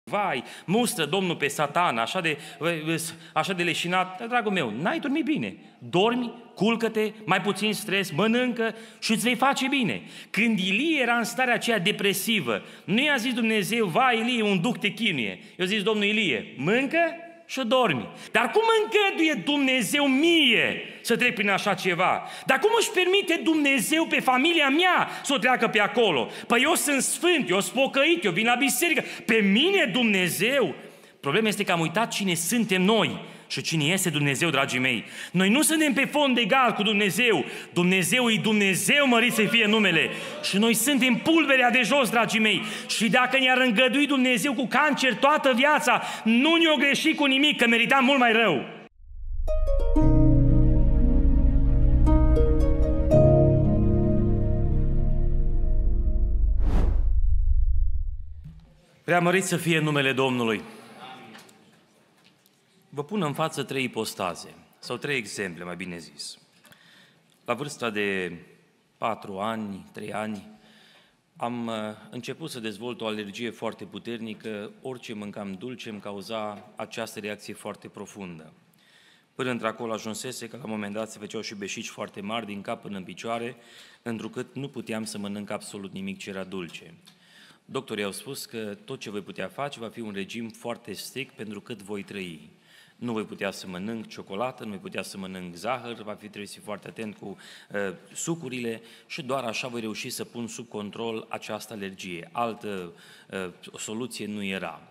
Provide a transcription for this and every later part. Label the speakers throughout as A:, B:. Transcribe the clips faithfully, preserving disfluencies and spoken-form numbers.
A: vai, mustră Domnul pe Satan, așa de, așa de leșinat. Dragul meu, n-ai dormit bine. Dormi, culcă-te, mai puțin stres, mănâncă și îți vei face bine. Când Ilie era în starea aceea depresivă, nu i-a zis Dumnezeu, vai Ilie, un duc te chinuie. I-a zis Domnul Ilie, mâncă și dormi. Dar cum îngăduie Dumnezeu mie să trec prin așa ceva? Dar cum își permite Dumnezeu pe familia mea să o treacă pe acolo? Păi eu sunt sfânt, eu sunt pocăit, eu vin la biserică. Pe mine Dumnezeu? Problema este că am uitat cine suntem noi și cine este Dumnezeu, dragii mei. Noi nu suntem pe fond egal cu Dumnezeu. Dumnezeu e Dumnezeu, mărit să fie numele. Și noi suntem pulberea de jos, dragii mei. Și dacă ne-ar îngădui Dumnezeu cu cancer toată viața, nu ne-o greși cu nimic, că meritam mult mai rău. Preamărit să fie numele Domnului. Vă pun în față trei ipostaze, sau trei exemple, mai bine zis. La vârsta de patru ani, trei ani, am început să dezvolt o alergie foarte puternică, orice mâncam dulce îmi cauza această reacție foarte profundă. Până într-acolo ajunsese că la un moment dat se făceau și beșici foarte mari din cap până în picioare, întrucât nu puteam să mănânc absolut nimic ce era dulce. Doctorii au spus că tot ce voi putea face va fi un regim foarte strict pentru cât voi trăi. Nu voi putea să mănânc ciocolată, nu voi putea să mănânc zahăr, va fi trebuie să fiu foarte atent cu uh, sucurile și doar așa voi reuși să pun sub control această alergie. Altă uh, soluție nu era.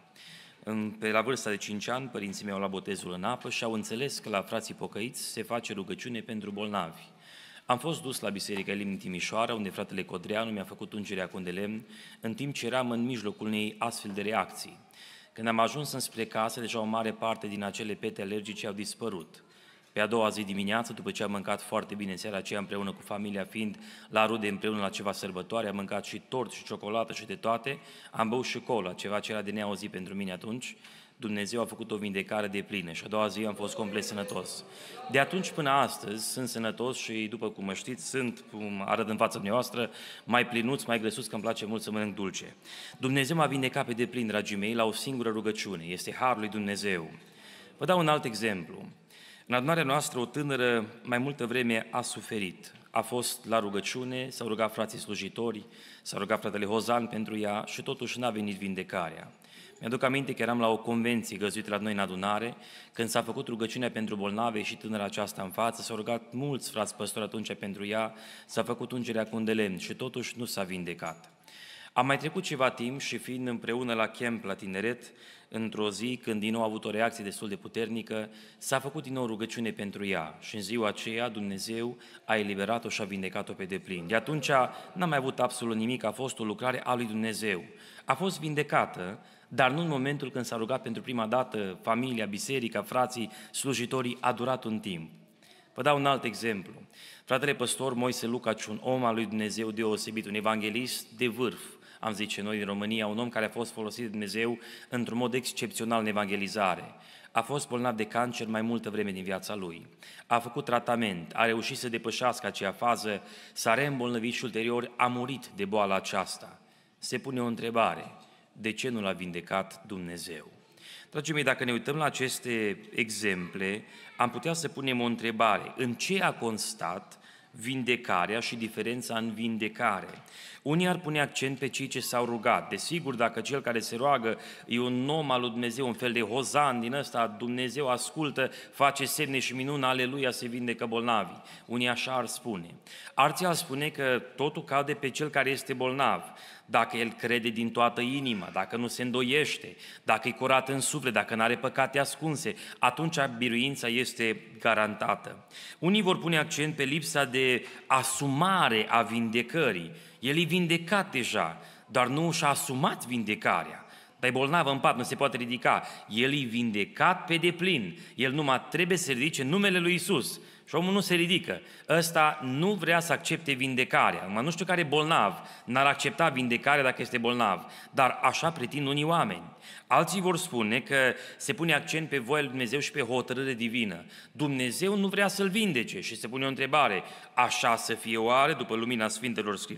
A: Pe la vârsta de cinci ani, părinții mei au luat botezul în apă și au înțeles că la frații pocăiți se face rugăciune pentru bolnavi. Am fost dus la Biserica Elim în Timișoara, unde fratele Codreanu mi-a făcut ungerea cu un de lemn, în timp ce eram în mijlocul unei astfel de reacții. Când am ajuns înspre casă, deja o mare parte din acele pete alergice au dispărut. Pe a doua zi dimineață, după ce am mâncat foarte bine în seara aceea împreună cu familia, fiind la rude împreună la ceva sărbătoare, am mâncat și tort și ciocolată și de toate, am băut și cola, ceva ce era de neauzit pentru mine atunci. Dumnezeu a făcut o vindecare de plină și a doua zi am fost complet sănătos. De atunci până astăzi sunt sănătos și, după cum mă știți, sunt, cum arăt în fața dumneavoastră, mai plinuț, mai grăsuț, că îmi place mult să mănânc dulce. Dumnezeu m-a vindecat pe deplin, dragii mei, la o singură rugăciune. Este harul lui Dumnezeu. Vă dau un alt exemplu. În adunarea noastră, o tânără mai multă vreme a suferit. A fost la rugăciune, s-au rugat frații slujitori, s-a rugat fratele Hozan pentru ea și totuși n-a venit vindecarea. Mi-aduc aminte că eram la o convenție găzduită la noi în adunare, când s-a făcut rugăciunea pentru bolnave și tânăra aceasta în față, s-au rugat mulți frați păstori atunci pentru ea, s-a făcut ungerea cu un de lemn și totuși nu s-a vindecat. Am mai trecut ceva timp și fiind împreună la camp la tineret, într-o zi, când din nou a avut o reacție destul de puternică, s-a făcut din nou rugăciune pentru ea și în ziua aceea Dumnezeu a eliberat-o și a vindecat-o pe deplin. De atunci n-am mai avut absolut nimic, a fost o lucrare a lui Dumnezeu. A fost vindecată, dar nu în momentul când s-a rugat pentru prima dată familia, biserica, frații, slujitorii, a durat un timp. Vă dau un alt exemplu. Fratele păstor Moise Lucaci, un om al lui Dumnezeu deosebit, un evanghelist de vârf, am zice noi din România, un om care a fost folosit de Dumnezeu într-un mod excepțional în evangelizare. A fost bolnav de cancer mai multă vreme din viața lui. A făcut tratament, a reușit să depășească acea fază, s-a reîmbolnăvit și ulterior a murit de boala aceasta. Se pune o întrebare: de ce nu l-a vindecat Dumnezeu? Dragii mei, dacă ne uităm la aceste exemple, am putea să punem o întrebare: în ce a constat vindecarea și diferența în vindecare? Unii ar pune accent pe cei ce s-au rugat. Desigur, dacă cel care se roagă e un om al lui Dumnezeu, un fel de Hozan din ăsta, Dumnezeu ascultă, face semne și minuni, aleluia, se vindecă bolnavii. Unii așa ar spune. Alții ar spune că totul cade pe cel care este bolnav. Dacă el crede din toată inima, dacă nu se îndoiește, dacă e curat în suflet, dacă nu are păcate ascunse, atunci biruința este garantată. Unii vor pune accent pe lipsa de asumare a vindecării. El e vindecat deja, dar nu și-a asumat vindecarea. Dar e bolnav în pat, nu se poate ridica. El e vindecat pe deplin. El numai trebuie să ridice numele lui Iisus. Și omul nu se ridică. Ăsta nu vrea să accepte vindecarea. Numai nu știu care bolnav n-ar accepta vindecarea dacă este bolnav. Dar așa pretind unii oameni. Alții vor spune că se pune accent pe voia lui Dumnezeu și pe hotărâre divină. Dumnezeu nu vrea să-l vindece și se pune o întrebare: așa să fie oare după lumina Sfintelor Scripturi?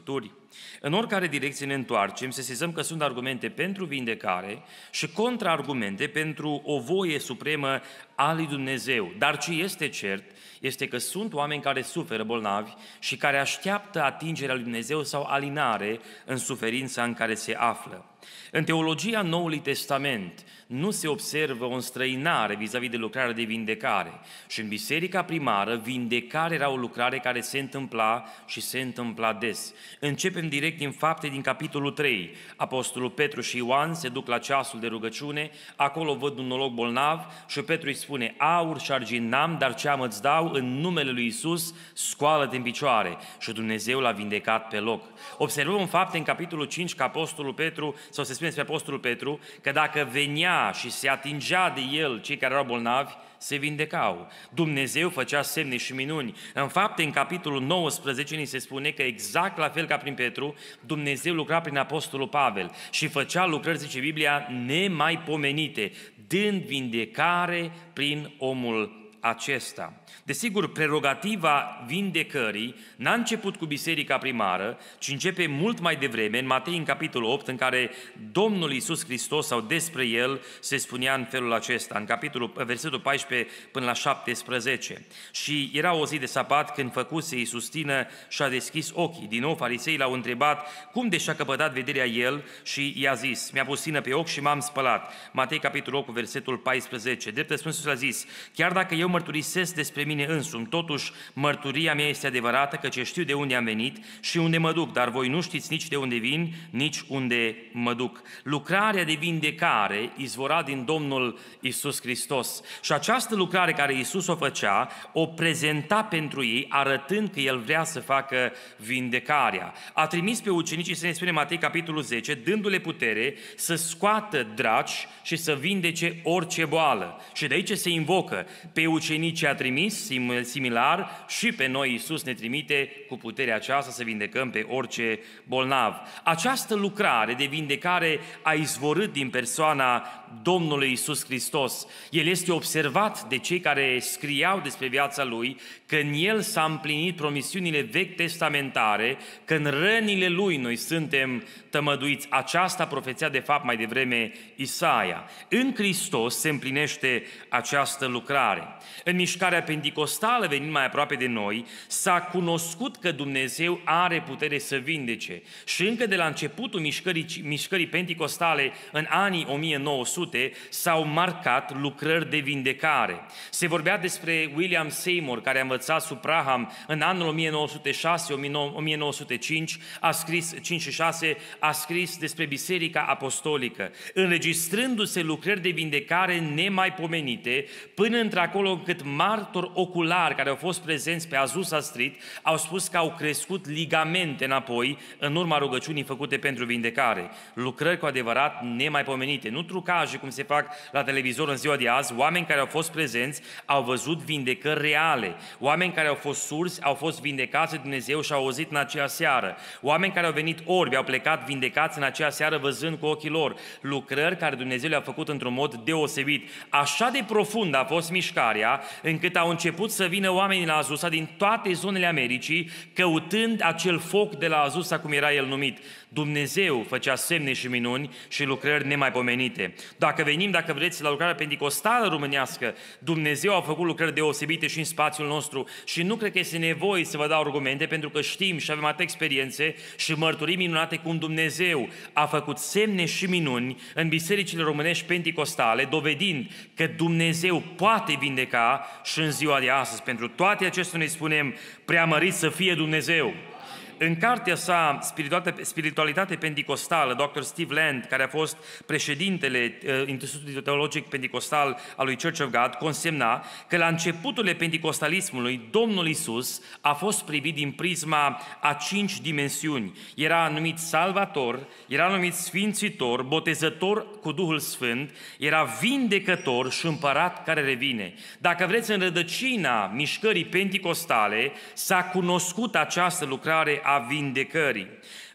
A: În oricare direcție ne întoarcem, sesizăm că sunt argumente pentru vindecare și contraargumente pentru o voie supremă a lui Dumnezeu. Dar ce este cert este că sunt oameni care suferă bolnavi și care așteaptă atingerea lui Dumnezeu sau alinare în suferința în care se află. În teologia Noului Testament nu se observă o înstrăinare vis-a-vis de lucrarea de vindecare. Și în biserica primară, vindecarea era o lucrare care se întâmpla și se întâmpla des. Începem direct din Fapte, din capitolul trei. Apostolul Petru și Ioan se duc la ceasul de rugăciune, acolo văd un noroc bolnav și Petru îi spune: aur și argint n-am, dar ce am îți dau, în numele lui Iisus, scoală-te în picioare. Și Dumnezeu l-a vindecat pe loc. Observăm în Fapte, în capitolul cinci, că Apostolul Petru, sau se spune despre Apostolul Petru, că dacă venea și se atingea de el cei care erau bolnavi, se vindecau. Dumnezeu făcea semne și minuni. În Fapte, în capitolul nouăsprezece, ni se spune că exact la fel ca prin Petru, Dumnezeu lucra prin Apostolul Pavel și făcea lucrări, zice Biblia, nemaipomenite, dând vindecare prin omul acesta. Desigur, prerogativa vindecării n-a început cu biserica primară, ci începe mult mai devreme, în Matei, în capitolul opt, în care Domnul Iisus Hristos, sau despre El, se spunea în felul acesta, în capitolul, versetul paisprezece până la șaptesprezece. Și era o zi de sabat când făcuse Iisus tină și a deschis ochii. Din nou fariseii l-au întrebat cum de și-a căpătat vederea El și i-a zis: mi-a pus tină pe ochi și m-am spălat. Matei, capitolul opt, versetul paisprezece. Drept răspunsul a zis: chiar dacă eu mărturisesc despre mine însumi, totuși mărturia mea este adevărată, căci știu de unde am venit și unde mă duc, dar voi nu știți nici de unde vin, nici unde mă duc. Lucrarea de vindecare izvora din Domnul Iisus Hristos și această lucrare care Iisus o făcea, o prezenta pentru ei, arătând că El vrea să facă vindecarea. A trimis pe ucenicii, să ne spune Matei, capitolul zece, dându-le putere să scoată draci și să vindece orice boală. Și de aici se invocă: pe ucenici a trimis, similar, și pe noi Iisus ne trimite cu puterea aceasta să vindecăm pe orice bolnav. Această lucrare de vindecare a izvorât din persoana Domnului Iisus Hristos. El este observat de cei care scriau despre viața Lui, că în El s-a împlinit promisiunile vechi testamentare, că în rănile Lui noi suntem tămăduiți. Aceasta profețea de fapt mai devreme Isaia. În Hristos se împlinește această lucrare. În mișcarea penticostală, venind mai aproape de noi, s-a cunoscut că Dumnezeu are putere să vindece. Și încă de la începutul mișcării, mișcării penticostale, în anii o mie nouă sute, s-au marcat lucrări de vindecare. Se vorbea despre William Seymour, care a învățat sub Braham în anul o mie nouă sute șase o mie nouă sute cinci, a scris cinci și șase, a scris despre Biserica Apostolică, înregistrându-se lucrări de vindecare nemaipomenite, până într-acolo încât martori oculari care au fost prezenți pe Azusa Street au spus că au crescut ligamente înapoi în urma rugăciunii făcute pentru vindecare. Lucrări cu adevărat nemaipomenite, nu trucaje cum se fac la televizor în ziua de azi. Oameni care au fost prezenți au văzut vindecări reale. Oameni care au fost surzi au fost vindecați de Dumnezeu și au auzit în aceea seară. Oameni care au venit orbi au plecat vindecați în aceea seară văzând cu ochii lor. Lucrări care Dumnezeu le-a făcut într-un mod deosebit. Așa de profund a fost mișcarea, încât au început să vină oamenii la Azusa din toate zonele Americii, căutând acel foc de la Azusa, cum era el numit. Dumnezeu făcea semne și minuni și lucrări nemaipomenite. Dacă venim, dacă vreți, la lucrarea penticostală românească, Dumnezeu a făcut lucrări deosebite și în spațiul nostru și nu cred că este nevoie să vă dau argumente, pentru că știm și avem atâtea experiențe și mărturii minunate cum Dumnezeu a făcut semne și minuni în bisericile românești penticostale, dovedind că Dumnezeu poate vindeca și în ziua de astăzi. Pentru toate acestea ne spunem: preamărit să fie Dumnezeu. În cartea sa Spiritualitate Penticostală, doctor Steve Land, care a fost președintele uh, Institutului Teologic Penticostal al lui Church of God, consemna că la începuturile penticostalismului Domnul Iisus a fost privit din prisma a cinci dimensiuni. Era numit Salvator, era numit Sfințitor, Botezător cu Duhul Sfânt, era Vindecător și Împărat care revine. Dacă vreți, în rădăcina mișcării penticostale s-a cunoscut această lucrare a vindecării.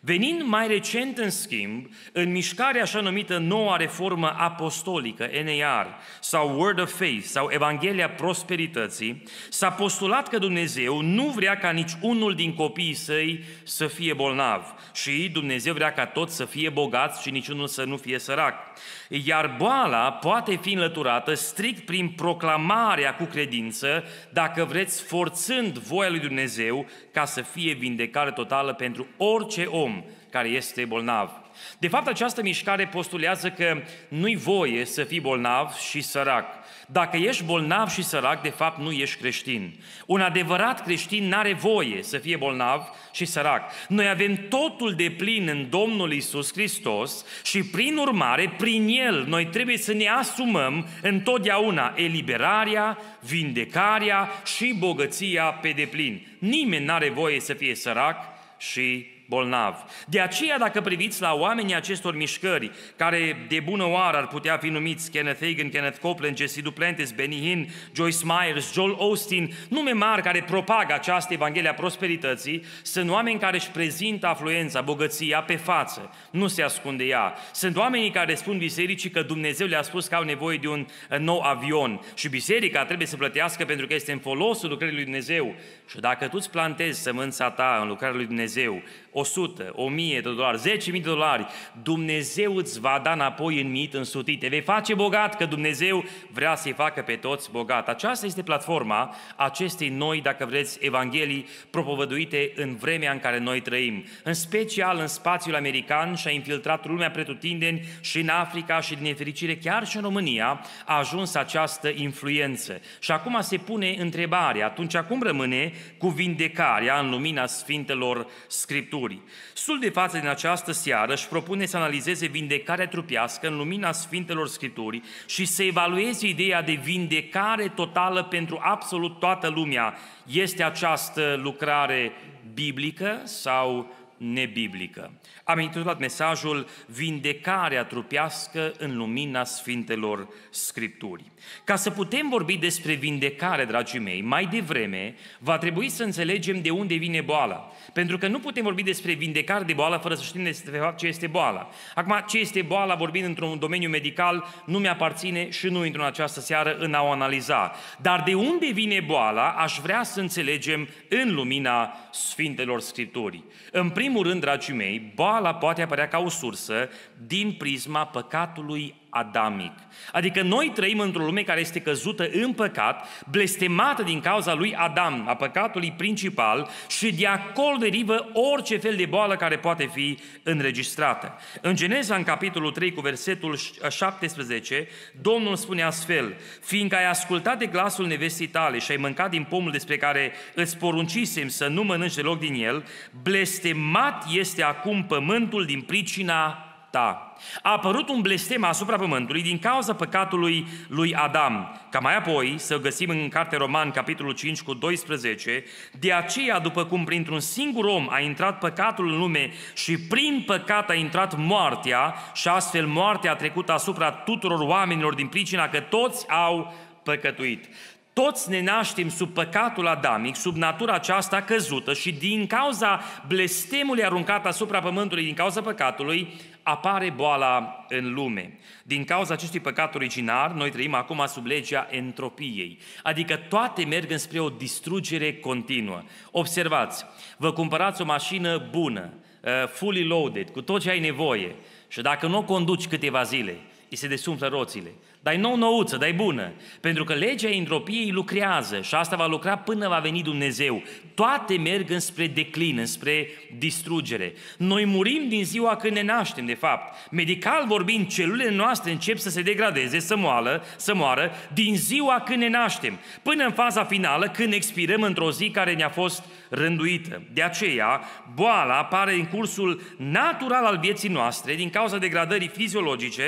A: Venind mai recent, în schimb, în mișcarea așa numită Noua Reformă Apostolică, N A R, sau Word of Faith, sau Evanghelia Prosperității, s-a postulat că Dumnezeu nu vrea ca nici unul din copiii săi să fie bolnav și Dumnezeu vrea ca toți să fie bogați și niciunul să nu fie sărac. Iar boala poate fi înlăturată strict prin proclamarea cu credință, dacă vreți, forțând voia lui Dumnezeu ca să fie vindecare totală pentru orice om care este bolnav. De fapt, această mișcare postulează că nu-i voie să fii bolnav și sărac. Dacă ești bolnav și sărac, de fapt nu ești creștin. Un adevărat creștin n-are voie să fie bolnav și sărac. Noi avem totul de plin în Domnul Iisus Hristos și prin urmare, prin El, noi trebuie să ne asumăm întotdeauna eliberarea, vindecarea și bogăția pe deplin. Nimeni n-are voie să fie sărac și bolnav. De aceea, dacă priviți la oamenii acestor mișcări, care de bună oară ar putea fi numiți Kenneth Hagin, Kenneth Copeland, Jesse Duplantis, Benny Hinn, Joyce Myers, Joel Osteen, nume mari care propagă această Evanghelie a Prosperității, sunt oameni care își prezintă afluența, bogăția pe față, nu se ascunde ea. Sunt oamenii care spun bisericii că Dumnezeu le-a spus că au nevoie de un nou avion și biserica trebuie să plătească pentru că este în folosul lucrării lui Dumnezeu. Și dacă tu îți plantezi sămânța ta în lucrarea lui Dumnezeu, o sută, o mie de dolari, zece mii de dolari, Dumnezeu îți va da înapoi în mii însutit. Te vei face bogat, că Dumnezeu vrea să-i facă pe toți bogat. Aceasta este platforma acestei noi, dacă vreți, evanghelii propovăduite în vremea în care noi trăim. În special în spațiul american și-a infiltrat lumea pretutindeni și în Africa și, din nefericire, chiar și în România a ajuns această influență. Și acum se pune întrebarea, atunci cum rămâne cu vindecarea în lumina Sfintelor Scripturi? Sul de față din această seară își propune să analizeze vindecarea trupească în lumina Sfintelor Scripturi și să evalueze ideea de vindecare totală pentru absolut toată lumea. Este această lucrare biblică sau nebiblică? Am intitulat mesajul Vindecarea trupească în lumina Sfintelor Scripturi. Ca să putem vorbi despre vindecare, dragii mei, mai devreme va trebui să înțelegem de unde vine boala. Pentru că nu putem vorbi despre vindecare de boală fără să știm de fapt ce este boala. Acum, ce este boala, vorbind într-un domeniu medical, nu mi-aparține și nu intru în această seară în a o analiza. Dar de unde vine boala, aș vrea să înțelegem în lumina Sfintelor Scripturii. În primul rând, dragii mei, boala poate apărea ca o sursă din prisma păcatului adamic. Adică noi trăim într-o lume care este căzută în păcat, blestemată din cauza lui Adam, a păcatului principal, și de acolo derivă orice fel de boală care poate fi înregistrată. În Geneza, în capitolul trei, cu versetul șaptesprezece, Domnul spune astfel: fiindcă ai ascultat de glasul nevestii tale și ai mâncat din pomul despre care îți poruncisem să nu mănânci deloc din el, blestemat este acum pământul din pricina ta. A apărut un blestem asupra pământului din cauza păcatului lui Adam. Ca mai apoi să găsim în Cartea Roman, capitolul cinci, cu doisprezece, de aceea, după cum printr-un singur om a intrat păcatul în lume și prin păcat a intrat moartea, și astfel moartea a trecut asupra tuturor oamenilor din pricina că toți au păcătuit. Toți ne naștem sub păcatul adamic, sub natura aceasta căzută, și din cauza blestemului aruncat asupra pământului, din cauza păcatului, apare boala în lume. Din cauza acestui păcat originar, noi trăim acum sub legea entropiei, adică toate merg înspre o distrugere continuă. Observați, vă cumpărați o mașină bună, fully loaded, cu tot ce ai nevoie, și dacă nu o conduci câteva zile, îi se desumflă roțile. Dar-i nou-nouță, dar-i bună, pentru că legea entropiei lucrează și asta va lucra până va veni Dumnezeu. Toate merg înspre declin, înspre distrugere. Noi murim din ziua când ne naștem, de fapt. Medical vorbind, celulele noastre încep să se degradeze, să moară, să moară din ziua când ne naștem, până în faza finală, când expirăm într-o zi care ne-a fost rânduită. De aceea, boala apare în cursul natural al vieții noastre, din cauza degradării fiziologice,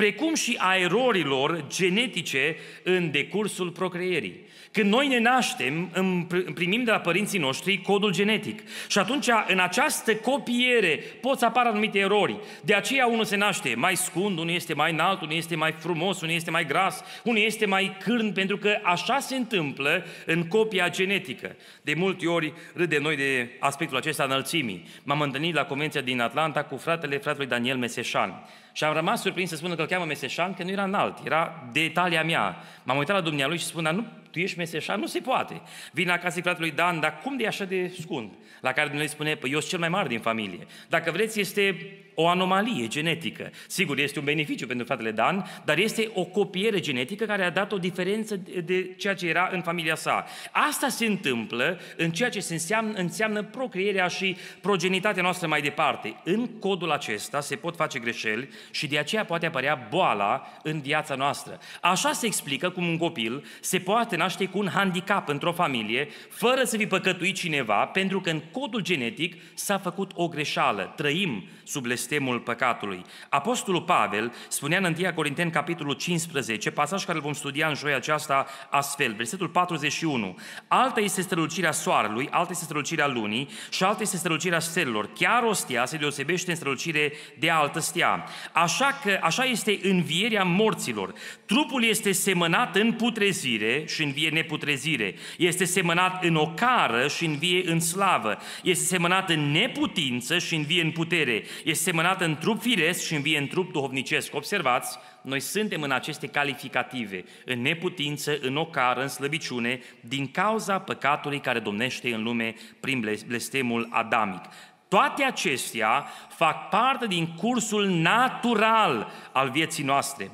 A: precum și a erorilor genetice în decursul procreierii. Când noi ne naștem, primim de la părinții noștri codul genetic. Și atunci, în această copiere, pot să apară anumite erori. De aceea unul se naște mai scund, unul este mai înalt, unul este mai frumos, unul este mai gras, unul este mai cârn, pentru că așa se întâmplă în copia genetică. De multe ori râdem noi de aspectul acesta înălțimii. M-am întâlnit la convenția din Atlanta cu fratele fratelui Daniel Meseșan. Și am rămas surprins să spună că îl cheamă Meseșan, că nu era înalt, era de talia mea. M-am uitat la dumnealui și spun, dar nu, tu ești Meseșan? Nu se poate. Vine acasă fratelui Dan, dar cum de e așa de scund? La care Dumnezeu spune, păi eu sunt cel mai mare din familie. Dacă vreți, este o anomalie genetică. Sigur, este un beneficiu pentru fratele Dan, dar este o copiere genetică care a dat o diferență de ceea ce era în familia sa. Asta se întâmplă în ceea ce se înseamnă, înseamnă procreerea și progenitatea noastră mai departe. În codul acesta se pot face greșeli și de aceea poate apărea boala în viața noastră. Așa se explică cum un copil se poate naște cu un handicap într-o familie, fără să fi păcătuit cineva, pentru că în codul genetic s-a făcut o greșeală. Trăim sub blestemul păcatului. Apostolul Pavel spunea în întâi Corinteni, capitolul cincisprezece, pasaj care îl vom studia în joia aceasta astfel, versetul patruzeci și unu. Alta este strălucirea soarelui, alta este strălucirea lunii și alta este strălucirea stelelor. Chiar o stea se deosebește în strălucire de altă stea. Așa că așa este învierea morților. Trupul este semănat în putrezire și învie neputrezire. Este semănat în ocară și învie în slavă. Este semănat în neputință și învie în putere. Este semănat în trup firesc și învie în trup duhovnicesc. Observați, noi suntem în aceste calificative, în neputință, în ocară, în slăbiciune, din cauza păcatului care domnește în lume prin blestemul adamic. Toate acestea fac parte din cursul natural al vieții noastre.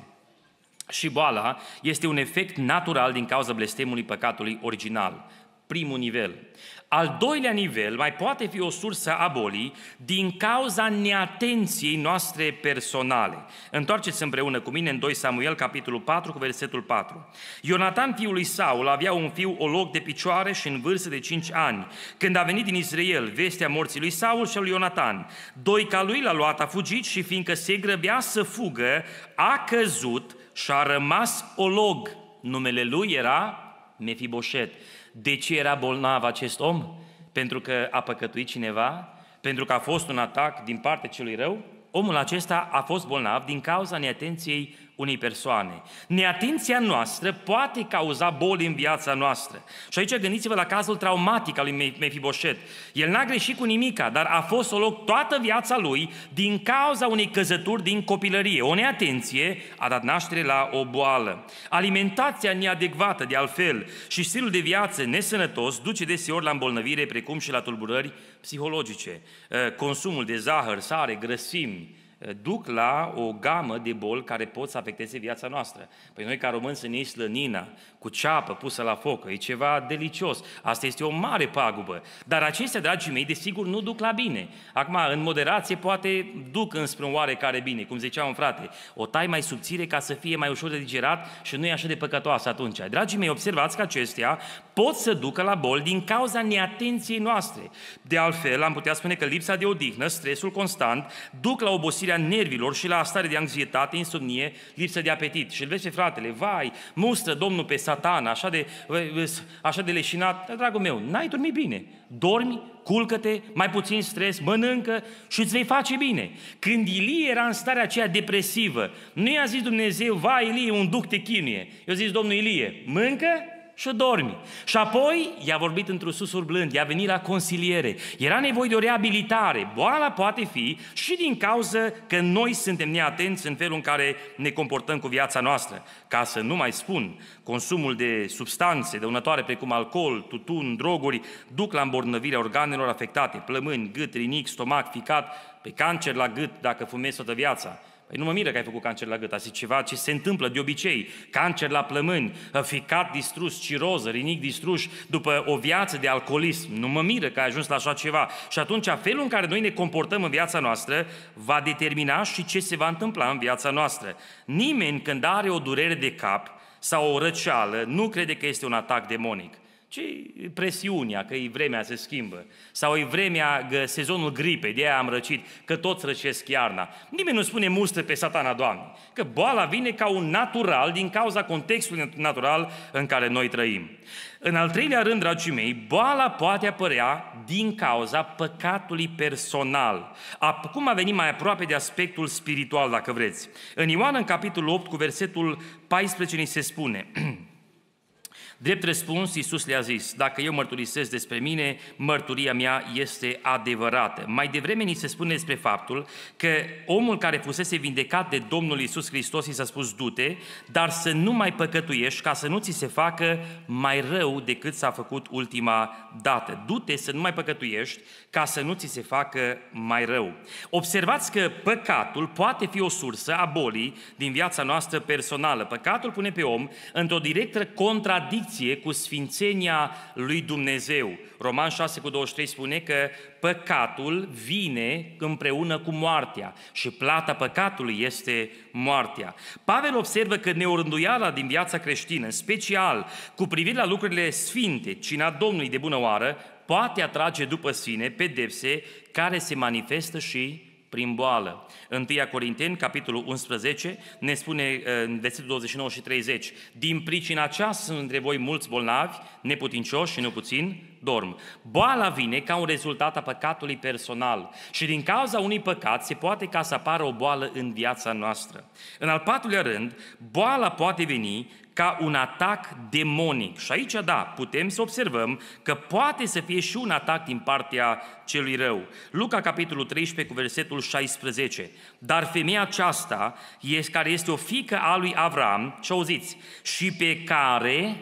A: Și boala este un efect natural din cauza blestemului păcatului original. Primul nivel. Al doilea nivel mai poate fi o sursă a bolii din cauza neatenției noastre personale. Întoarceți împreună cu mine în doi Samuel, capitolul patru, cu versetul patru. Ionatan, fiul lui Saul, avea un fiu olog de picioare și în vârstă de cinci ani. Când a venit din Israel vestea morții lui Saul și a lui Ionatan, doica lui l-a luat, a fugit și fiindcă se grăbea să fugă, a căzut și a rămas olog. Numele lui era Mefiboset. De ce era bolnav acest om? Pentru că a păcătuit cineva? Pentru că a fost un atac din partea celui rău? Omul acesta a fost bolnav din cauza neatenției unei persoane. Neatenția noastră poate cauza boli în viața noastră. Și aici gândiți-vă la cazul traumatic al lui Mefiboset. El n-a greșit cu nimica, dar a fost olog toată viața lui din cauza unei căzături din copilărie. O neatenție a dat naștere la o boală. Alimentația neadecvată, de altfel, și stilul de viață nesănătos duce deseori la îmbolnăvire, precum și la tulburări psihologice. Consumul de zahăr, sare, grăsimi, duc la o gamă de boli care pot să afecteze viața noastră. Păi noi ca români să ne iei slănina cu ceapă pusă la foc, e ceva delicios. Asta este o mare pagubă. Dar acestea, dragii mei, desigur nu duc la bine. Acum, în moderație, poate duc înspre un oarecare bine. Cum zicea un frate, o tai mai subțire ca să fie mai ușor de digerat și nu e așa de păcătoasă atunci. Dragii mei, observați că acestea pot să ducă la boli din cauza neatenției noastre. De altfel, am putea spune că lipsa de odihnă, stresul constant, duc la obosirea nervilor și la stare de anxietate, insomnie, lipsă de apetit. Și îl vezi pe fratele, vai, mustră Domnul pe Satan, așa de, așa de leșinat. Dragul meu, n-ai dormit bine. Dormi, culcă-te, mai puțin stres, mănâncă și îți vei face bine. Când Ilie era în starea aceea depresivă, nu i-a zis Dumnezeu, vai Ilie, un duc te chinuie. I-a zis Domnul Ilie, mâncă și dormi. Și apoi i-a vorbit într-un susur blând, i-a venit la consiliere. Era nevoie de o reabilitare. Boala poate fi și din cauza că noi suntem neatenți în felul în care ne comportăm cu viața noastră. Ca să nu mai spun, consumul de substanțe dăunătoare precum alcool, tutun, droguri, duc la îmbolnăvirea organelor afectate, plămâni, gât, rinic, stomac, ficat, pe cancer la gât dacă fumezi toată viața. Păi nu mă miră că ai făcut cancer la gât, asta e ceva ce se întâmplă de obicei. Cancer la plămâni, ficat distrus, ciroză, rinic distrus după o viață de alcoolism. Nu mă miră că ai ajuns la așa ceva. Și atunci felul în care noi ne comportăm în viața noastră va determina și ce se va întâmpla în viața noastră. Nimeni când are o durere de cap sau o răceală nu crede că este un atac demonic. ci presiunea, că e vremea se schimbă, sau e vremea, sezonul gripei, de aia am răcit, că toți răcesc iarna. Nimeni nu spune mustră pe Satana, Doamne, că boala vine ca un natural din cauza contextului natural în care noi trăim. În al treilea rând, dragii mei, boala poate apărea din cauza păcatului personal. Acum a venit mai aproape de aspectul spiritual, dacă vreți. În Ioan, în capitolul opt, cu versetul paisprezece, ni se spune: drept răspuns, Iisus le-a zis: dacă eu mărturisesc despre mine, mărturia mea este adevărată. Mai devreme ni se spune despre faptul că omul care fusese vindecat de Domnul Iisus Hristos i s-a spus: du-te, dar să nu mai păcătuiești, ca să nu ți se facă mai rău decât s-a făcut ultima dată. Du-te să nu mai păcătuiești, ca să nu ți se facă mai rău. Observați că păcatul poate fi o sursă a bolii din viața noastră personală. Păcatul pune pe om într-o directă contradicție cu sfințenia lui Dumnezeu. Roman șase cu douăzeci și trei spune că păcatul vine împreună cu moartea și plata păcatului este moartea. Pavel observă că neorânduiala din viața creștină, în special cu privire la lucrurile sfinte, cina Domnului de bună oară, poate atrage după sine pedepse care se manifestă și prin boală. întâi Corinteni, capitolul unsprezece, ne spune în versetul douăzeci și nouă și treizeci: din pricina aceasta sunt între voi mulți bolnavi, neputincioși și nu puțin dorm. Boala vine ca un rezultat a păcatului personal și din cauza unui păcat se poate ca să apară o boală în viața noastră. În al patrulea rând, boala poate veni ca un atac demonic. Și aici, da, putem să observăm că poate să fie și un atac din partea celui rău. Luca, capitolul treisprezece, cu versetul șaisprezece. Dar femeia aceasta, care este o fiică a lui Avram, și auziți, și pe care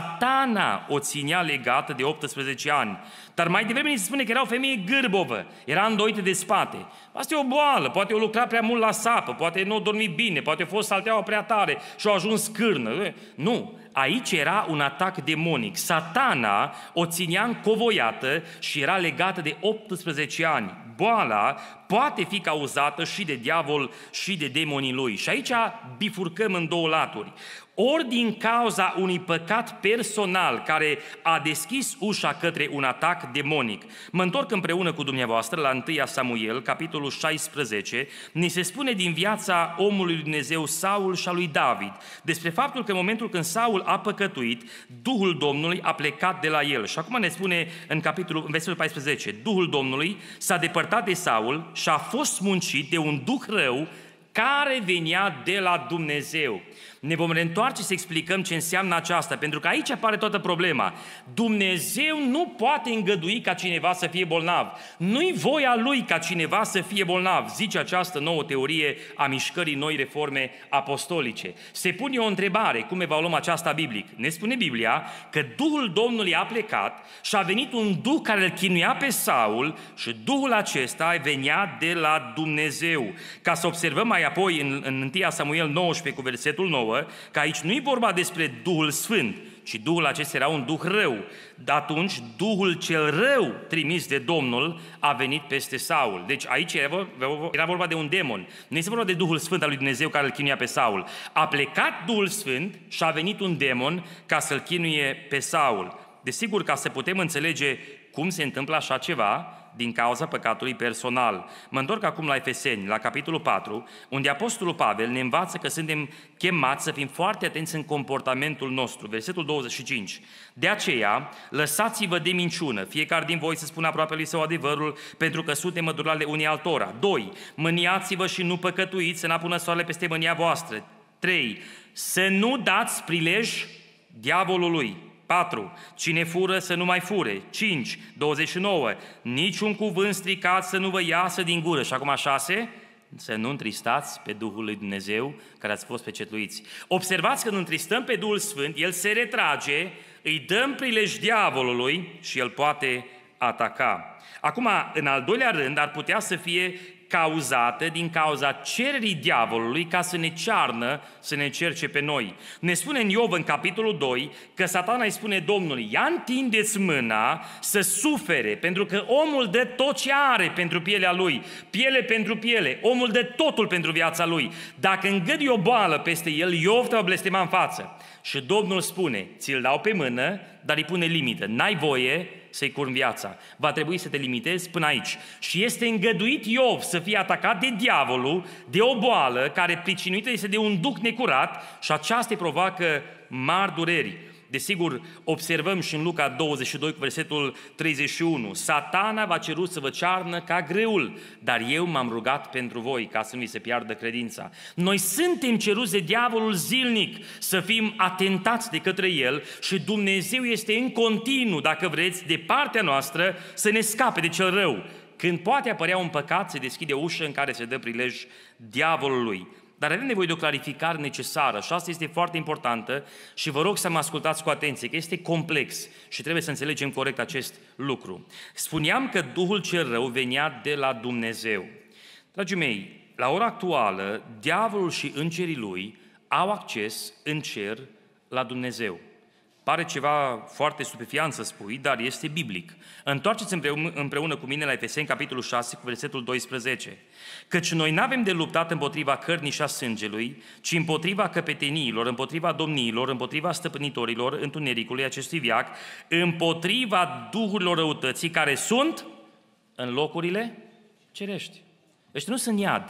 A: Satana o ținea legată de optsprezece ani. Dar mai devreme se spune că era o femeie gârbovă, era îndoită de spate. Asta e o boală, poate o lucra prea mult la sapă, poate nu o dormi bine, poate a fost salteaua prea tare și a ajuns scârnă. Nu, aici era un atac demonic. Satana o ținea încovoiată și era legată de optsprezece ani. Boala poate fi cauzată și de diavol și de demonii lui. Și aici bifurcăm în două laturi. Ori din cauza unui păcat personal care a deschis ușa către un atac demonic. Mă întorc împreună cu dumneavoastră la întâi Samuel, capitolul șaisprezece, ni se spune din viața omului lui Dumnezeu Saul și a lui David, despre faptul că în momentul când Saul a păcătuit, Duhul Domnului a plecat de la el. Și acum ne spune în capitolul, în versetul paisprezece, Duhul Domnului s-a depărtat de Saul și a fost smuncit de un duh rău care venea de la Dumnezeu. Ne vom reîntoarce să explicăm ce înseamnă aceasta, pentru că aici apare toată problema. Dumnezeu nu poate îngădui ca cineva să fie bolnav. Nu-i voia Lui ca cineva să fie bolnav, zice această nouă teorie a mișcării noi reforme apostolice. Se pune o întrebare, cum evaluăm aceasta biblic? Ne spune Biblia că Duhul Domnului a plecat și a venit un duh care îl chinuia pe Saul și Duhul acesta venea de la Dumnezeu. Ca să observăm mai apoi în, în întâi Samuel nouăsprezece cu versetul nouă, că aici nu e vorba despre Duhul Sfânt, ci Duhul acesta era un duh rău. De atunci, Duhul cel rău trimis de Domnul a venit peste Saul. Deci aici era vorba de un demon. Nu este vorba de Duhul Sfânt al lui Dumnezeu care îl chinuia pe Saul. A plecat Duhul Sfânt și a venit un demon ca să-l chinuie pe Saul. Desigur, ca să putem înțelege cum se întâmplă așa ceva, din cauza păcatului personal. Mă întorc acum la Efeseni, la capitolul patru, unde Apostolul Pavel ne învață că suntem chemați să fim foarte atenți în comportamentul nostru. Versetul douăzeci și cinci. De aceea, lăsați-vă de minciună, fiecare din voi să spună aproape lui său adevărul, pentru că suntem mădurile unii altora. doi. Mâniați-vă și nu păcătuiți, să n-apună soarele peste mânia voastră. trei. Să nu dați prilej diavolului. patru. Cine fură să nu mai fure. cinci. douăzeci și nouă. Niciun cuvânt stricat să nu vă iasă din gură. Și acum șase. Să nu întristați pe Duhul lui Dumnezeu care ați fost pecetluiți. Observați că nu întristăm pe Duhul Sfânt, El se retrage, îi dăm prilej diavolului și El poate ataca. Acum, în al doilea rând, ar putea să fie cauzată din cauza cererii diavolului ca să ne cearnă, să ne cerce pe noi. Ne spune în Iov, în capitolul doi, că Satana îi spune Domnului: ia întindeți mâna să sufere, pentru că omul dă tot ce are pentru pielea lui, piele pentru piele, omul dă totul pentru viața lui. Dacă îngădui o boală peste el, Iov te va blestema în față. Și Domnul spune: ți-l dau pe mână, dar îi pune limită. N-ai voie să-i curmi viața. Va trebui să te limitezi până aici. Și este îngăduit Iov să fie atacat de diavolul, de o boală care pricinuită este de un duh necurat și aceasta îi provoacă mari dureri. Desigur, observăm și în Luca douăzeci și doi cu versetul treizeci și unu: Satana v-a cerut să vă cearnă ca greul, dar eu m-am rugat pentru voi ca să nu vi se piardă credința. Noi suntem ceruți de diavolul zilnic să fim atentați de către el și Dumnezeu este în continuu, dacă vreți, de partea noastră să ne scape de cel rău. Când poate apărea un păcat, se deschide o ușă în care se dă prilej diavolului. Dar avem nevoie de o clarificare necesară și asta este foarte importantă și vă rog să mă ascultați cu atenție, că este complex și trebuie să înțelegem corect acest lucru. Spuneam că Duhul cel rău venea de la Dumnezeu. Dragii mei, la ora actuală, diavolul și îngerii lui au acces în cer la Dumnezeu. Pare ceva foarte stupefiant să spui, dar este biblic. Întoarceți împreună, împreună cu mine la Efeseni, capitolul șase, cu versetul doisprezece. Căci noi n-avem de luptat împotriva cărnii și a sângelui, ci împotriva căpeteniilor, împotriva domniilor, împotriva stăpânitorilor întunericului acestui veac, împotriva duhurilor răutății care sunt în locurile cerești. Deci nu sunt în iad.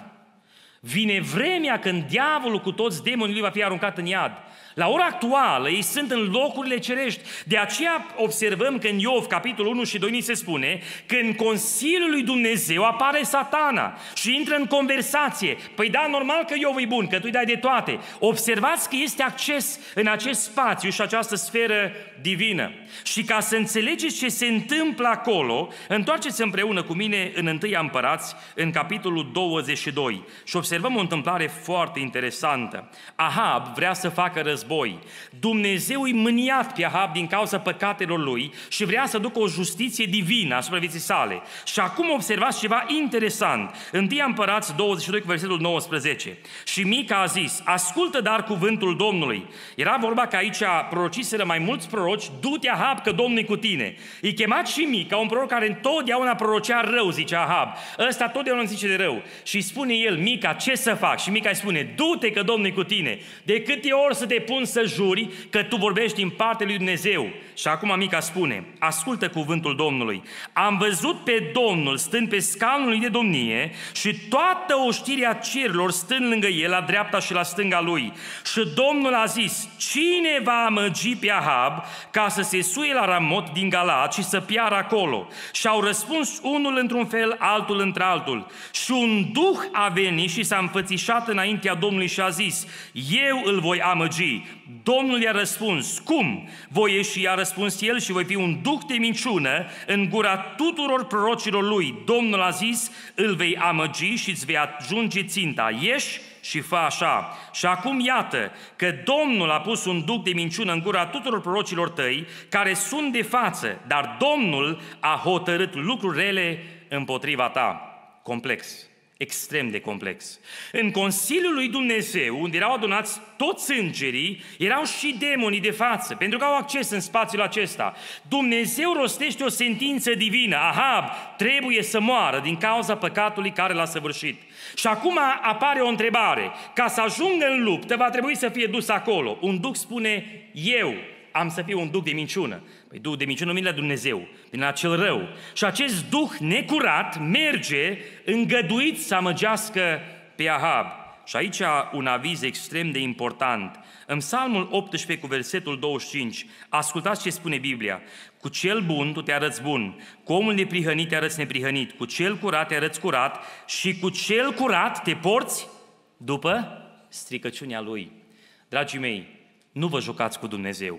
A: Vine vremea când diavolul cu toți demonii lui va fi aruncat în iad. La ora actuală, ei sunt în locurile cerești. De aceea observăm că în Iov, capitolul unu și doi, ni se spune că în Consiliul lui Dumnezeu apare Satana și intră în conversație. Păi da, normal că Iov e bun, că tu îi dai de toate. Observați că este acces în acest spațiu și această sferă divină. Și ca să înțelegeți ce se întâmplă acolo, întoarceți împreună cu mine în întâi Împărați, în capitolul douăzeci și doi. Și observăm o întâmplare foarte interesantă. Ahab vrea să facă război. Dumnezeu îi mâniat pe Ahab din cauza păcatelor lui și vrea să ducă o justiție divină asupra vieții sale. Și acum observați ceva interesant. întâi Împărați douăzeci și doi cu versetul nouăsprezece. Și Mica a zis: ascultă dar cuvântul Domnului. Era vorba că aici prorociseră mai mulți proroci: du-te, Ahab, că Domnul e cu tine. Îi chemat și Mica, un proroc care întotdeauna prorocea rău, zice Ahab. Ăsta totdeauna zice de rău. Și spune el: Mica, ce să fac? Și Mica îi spune: du-te, că Domnul e cu tine. De câte ori să te pun să juri că tu vorbești din partea lui Dumnezeu? Și acum Mica spune: ascultă cuvântul Domnului. Am văzut pe Domnul stând pe scaunul lui de domnie și toată oștirea cerurilor stând lângă el, la dreapta și la stânga lui. Și Domnul a zis: cine va amăgi pe Ahab ca să se suie la Ramot din Galaad și să piară acolo? Și au răspuns unul într-un fel, altul într-altul. Și un duh a venit și s-a înfățișat înaintea Domnului și a zis: eu îl voi amăgi. Domnul i-a răspuns: cum? Voi ieși, i-a răspuns el, și voi fi un duh de minciună în gura tuturor prorocilor lui. Domnul a zis: îl vei amăgi și îți vei ajunge ținta. Ieși și fă așa. Și acum iată că Domnul a pus un duh de minciună în gura tuturor prorocilor tăi care sunt de față, dar Domnul a hotărât lucruri rele împotriva ta. Complex. Extrem de complex. În Consiliul lui Dumnezeu, unde erau adunați toți îngerii, erau și demonii de față, pentru că au acces în spațiul acesta. Dumnezeu rostește o sentință divină: Ahab trebuie să moară din cauza păcatului care l-a săvârșit. Și acum apare o întrebare: ca să ajungă în luptă, va trebui să fie dus acolo. Un duh spune: eu am să fiu un duh de minciună. Păi duh de minciună nu vine la Dumnezeu, vine la cel rău. Și acest duh necurat merge îngăduit să amăgească pe Ahab. Și aici un aviz extrem de important. În Psalmul optsprezece cu versetul douăzeci și cinci, ascultați ce spune Biblia: cu cel bun tu te arăți bun, cu omul neprihănit te arăți neprihănit, cu cel curat te arăți curat și cu cel curat te porți după stricăciunea lui. Dragii mei, nu vă jucați cu Dumnezeu.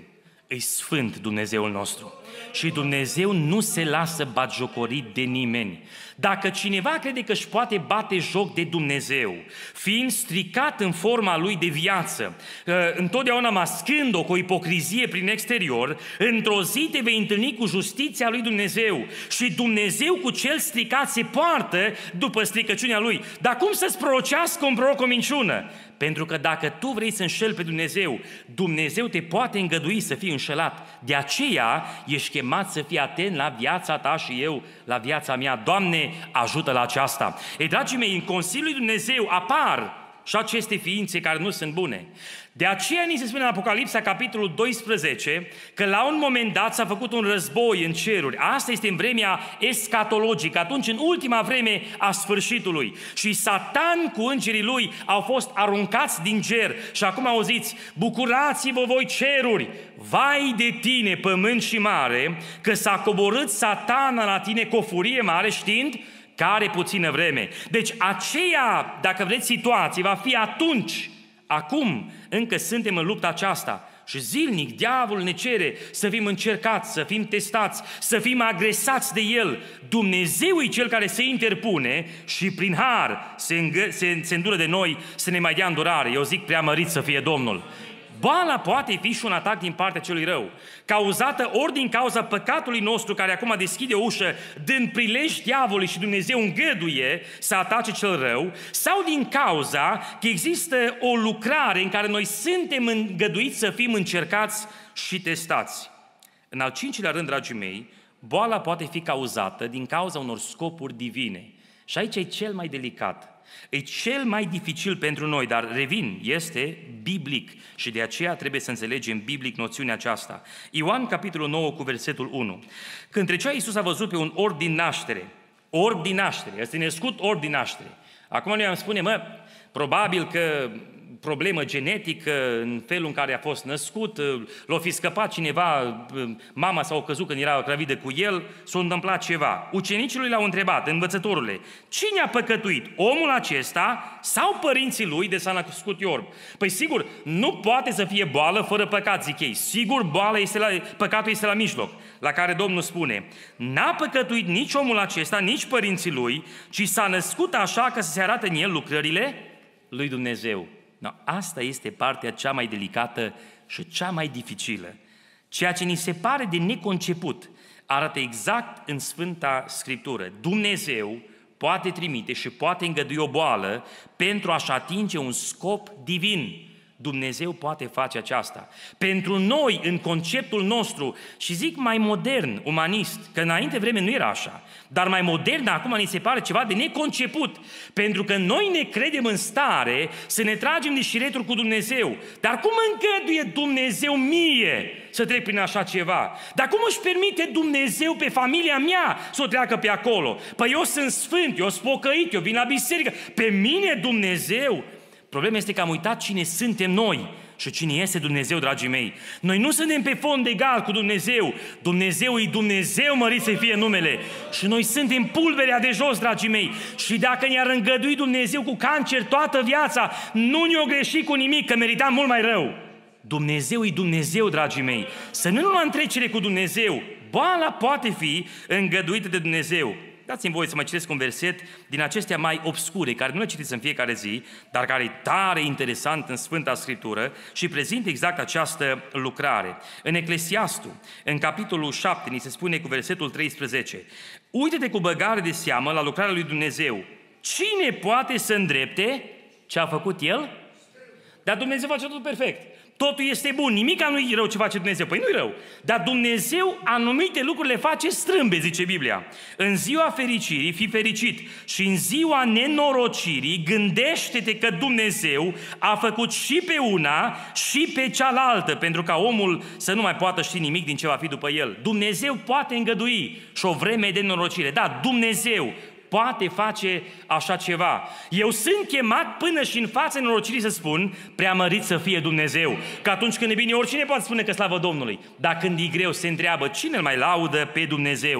A: Îi sfânt Dumnezeul nostru. Și Dumnezeu nu se lasă batjocorit de nimeni. Dacă cineva crede că își poate bate joc de Dumnezeu, fiind stricat în forma lui de viață, întotdeauna mascând-o cu o ipocrizie prin exterior, într-o zi te vei întâlni cu justiția lui Dumnezeu și Dumnezeu cu cel stricat se poartă după stricăciunea lui. Dar cum să-ți prorocească un proroc o minciună? Pentru că dacă tu vrei să înșeli pe Dumnezeu, Dumnezeu te poate îngădui să fii înșelat. De aceea ești chemat să fii atent la viața ta și eu la viața mea. Doamne, ajută la aceasta! Ei, dragii mei, în Consiliul lui Dumnezeu apar și aceste ființe care nu sunt bune. De aceea ni se spune în Apocalipsa, capitolul doisprezece, că la un moment dat s-a făcut un război în ceruri. Asta este în vremea escatologică, atunci în ultima vreme a sfârșitului. Și Satan cu îngerii lui au fost aruncați din cer. Și acum auziți, bucurați-vă voi ceruri, vai de tine pământ și mare, că s-a coborât Satana la tine cu o furie mare, știind că are puțină vreme. Deci aceea, dacă vreți, situație va fi atunci. Acum încă suntem în lupta aceasta și zilnic diavolul ne cere să fim încercați, să fim testați, să fim agresați de el. Dumnezeu e cel care se interpune și prin har se, îngă, se, se îndură de noi să ne mai dea îndurare. Eu zic, preamărit să fie Domnul. Boala poate fi și un atac din partea celui rău, cauzată ori din cauza păcatului nostru care acum deschide o ușă, dând prilej diavolului și Dumnezeu îngăduie să atace cel rău, sau din cauza că există o lucrare în care noi suntem îngăduiți să fim încercați și testați. În al cincilea rând, dragii mei, boala poate fi cauzată din cauza unor scopuri divine. Și aici e cel mai delicat. E cel mai dificil pentru noi, dar revin, este biblic și de aceea trebuie să înțelegem biblic noțiunea aceasta. Ioan, capitolul nouă, cu versetul unu. Când trecea Iisus a văzut pe un orb din naștere. Orb din naștere, este născut orb din naștere. Acum noi am spune, mă, probabil că problemă genetică în felul în care a fost născut, l-a fi scăpat cineva, mama s-a căzut când era gravidă cu el, s-a întâmplat ceva. Ucenicii lui l-au întrebat, învățătorule, cine a păcătuit, omul acesta sau părinții lui de s-a născut orb? Păi sigur, nu poate să fie boală fără păcat, zic ei. Sigur, boala este la, păcatul este la mijloc, la care Domnul spune, n-a păcătuit nici omul acesta, nici părinții lui, ci s-a născut așa că să se arate în el lucrările lui Dumnezeu. No, asta este partea cea mai delicată și cea mai dificilă. Ceea ce ni se pare de neconceput arată exact în Sfânta Scriptură. Dumnezeu poate trimite și poate îngădui o boală pentru a-și atinge un scop divin. Dumnezeu poate face aceasta. Pentru noi, în conceptul nostru, și zic mai modern, umanist, că înainte vreme nu era așa, dar mai modern acum ni se pare ceva de neconceput, pentru că noi ne credem în stare să ne tragem de șireturi cu Dumnezeu. Dar cum îngăduie Dumnezeu mie să trec prin așa ceva? Dar cum își permite Dumnezeu pe familia mea să o treacă pe acolo? Păi eu sunt sfânt, eu sunt pocăit, eu vin la biserică, pe mine Dumnezeu... Problema este că am uitat cine suntem noi și cine este Dumnezeu, dragii mei. Noi nu suntem pe fond egal cu Dumnezeu. Dumnezeu e Dumnezeu, mărit să fie numele. Și noi suntem pulberea de jos, dragii mei. Și dacă ne-ar îngădui Dumnezeu cu cancer toată viața, nu ne-o greși cu nimic, că meritam mult mai rău. Dumnezeu e Dumnezeu, dragii mei. Să nu luăm întrecere cu Dumnezeu. Boala poate fi îngăduită de Dumnezeu. Dați-mi voie să mai citesc un verset din acestea mai obscure, care nu le citiți în fiecare zi, dar care e tare interesant în Sfânta Scriptură și prezintă exact această lucrare. În Eclesiastul, în capitolul șapte, ni se spune cu versetul treisprezece, uite-te cu băgare de seamă la lucrarea lui Dumnezeu. Cine poate să îndrepte ce a făcut El? Dar Dumnezeu face totul perfect. Totul este bun, nimica nu e rău ce face Dumnezeu. Păi nu e rău, dar Dumnezeu anumite lucruri le face strâmbe, zice Biblia. În ziua fericirii fii fericit și în ziua nenorocirii gândește-te că Dumnezeu a făcut și pe una și pe cealaltă, pentru ca omul să nu mai poată ști nimic din ce va fi după el. Dumnezeu poate îngădui și o vreme de nenorocire. Da, Dumnezeu poate face așa ceva. Eu sunt chemat până și în fața nenorocirii să spun, preamărit să fie Dumnezeu. Că atunci când e bine, oricine poate spune că slavă Domnului. Dar când e greu, se întreabă, cine îl mai laudă pe Dumnezeu?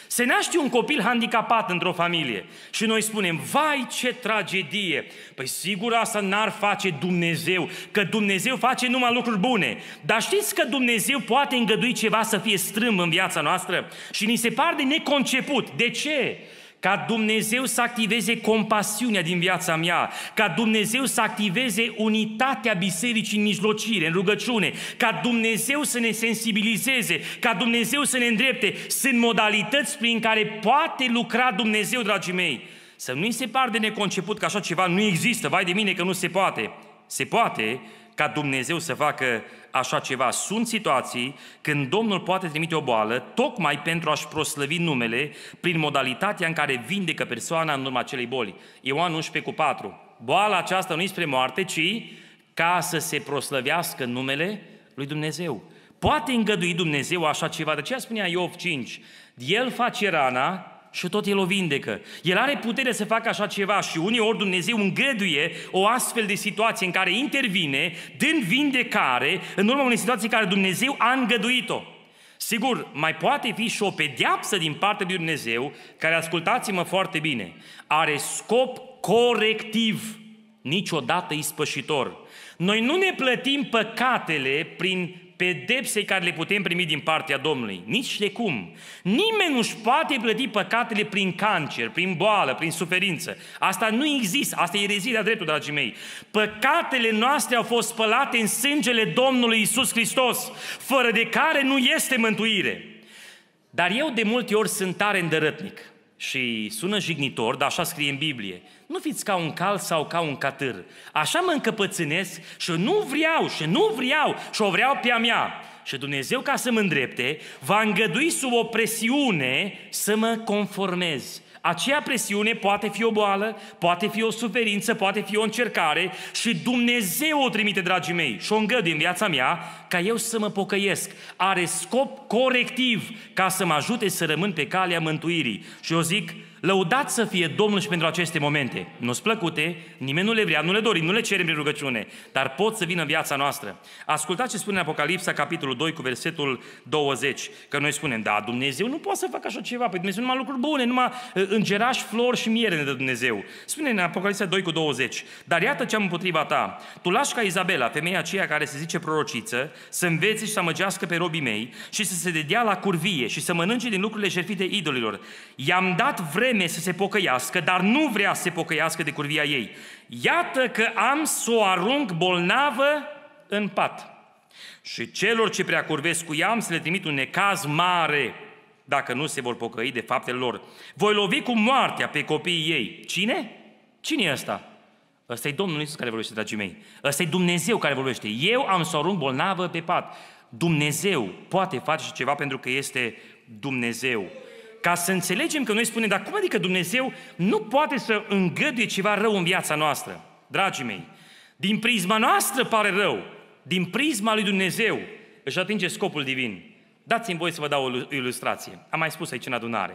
A: Se naște un copil handicapat într-o familie și noi spunem, vai ce tragedie! Păi sigur asta n-ar face Dumnezeu, că Dumnezeu face numai lucruri bune. Dar știți că Dumnezeu poate îngădui ceva să fie strâmb în viața noastră? Și ni se pare de neconceput. De ce? Ca Dumnezeu să activeze compasiunea din viața mea, ca Dumnezeu să activeze unitatea bisericii în mijlocire, în rugăciune, ca Dumnezeu să ne sensibilizeze, ca Dumnezeu să ne îndrepte. Sunt modalități prin care poate lucra Dumnezeu, dragii mei. Să nu-i se pare de neconceput că așa ceva nu există, vai de mine că nu se poate. Se poate ca Dumnezeu să facă așa ceva. Sunt situații când Domnul poate trimite o boală tocmai pentru a-și proslăvi numele prin modalitatea în care vindecă persoana în urma acelei boli. Ioan unsprezece cu patru. Boala aceasta nu-i spre moarte, ci ca să se proslăvească numele lui Dumnezeu. Poate îngădui Dumnezeu așa ceva. De aceea spunea Iov cinci. El face rana și tot El o vindecă. El are putere să facă așa ceva și uneori Dumnezeu îngăduie o astfel de situație în care intervine, dând vindecare în urma unei situații în care Dumnezeu a îngăduit-o. Sigur, mai poate fi și o pedeapsă din partea lui Dumnezeu, care, ascultați-mă foarte bine, are scop corectiv, niciodată ispășitor. Noi nu ne plătim păcatele prin pedepsei care le putem primi din partea Domnului. Nici de cum. Nimeni nu-și poate plăti păcatele prin cancer, prin boală, prin suferință. Asta nu există. Asta e erezie de-a dreptul, dragii mei. Păcatele noastre au fost spălate în sângele Domnului Iisus Hristos, fără de care nu este mântuire. Dar eu de multe ori sunt tare îndărătnic și sună jignitor, dar așa scrie în Biblie. Nu fiți ca un cal sau ca un catâr. Așa mă încăpățânesc și nu vreau, și nu vreau, și o vreau pe a mea. Și Dumnezeu, ca să mă îndrepte, va îngădui sub o presiune să mă conformez. Aceea presiune poate fi o boală, poate fi o suferință, poate fi o încercare și Dumnezeu o trimite, dragii mei, și o îngăduie în viața mea ca eu să mă pocăiesc. Are scop corectiv ca să mă ajute să rămân pe calea mântuirii. Și eu zic, lăudați să fie Domnul și pentru aceste momente. Nu-s plăcute, nimeni nu le vrea, nu le dorim, nu le cerem prin rugăciune, dar pot să vină în viața noastră. Ascultați ce spune în Apocalipsa, capitolul doi, cu versetul douăzeci, că noi spunem, da, Dumnezeu nu poate să facă așa ceva, păi Dumnezeu numai lucruri bune, numai îngerași, flori și miere ne dă Dumnezeu. Spune în Apocalipsa doi cu douăzeci, dar iată ce am împotriva ta, tu lași ca Izabela, femeia aceea care se zice prorociță, să învețe și să amăgească pe robii mei și să se dedea la curvie și să mănânce din lucrurile jertfite idolilor. I-am dat vreme să se pocăiască, dar nu vrea să se pocăiască de curvia ei. Iată că am să o arunc bolnavă în pat. Și celor ce prea curvesc cu ea am să le trimit un necaz mare, dacă nu se vor pocăi de faptele lor. Voi lovi cu moartea pe copiii ei. Cine? Cine e ăsta? Ăsta e Domnul Iisus care vorbește, dragii mei. Ăsta e Dumnezeu care vorbește. Eu am să o arunc bolnavă pe pat. Dumnezeu poate face și ceva pentru că este Dumnezeu. Ca să înțelegem că noi spunem, dar cum adică Dumnezeu nu poate să îngăduie ceva rău în viața noastră? Dragii mei, din prisma noastră pare rău, din prisma lui Dumnezeu își atinge scopul divin. Dați-mi voi să vă dau o ilustrație. Am mai spus aici în adunare.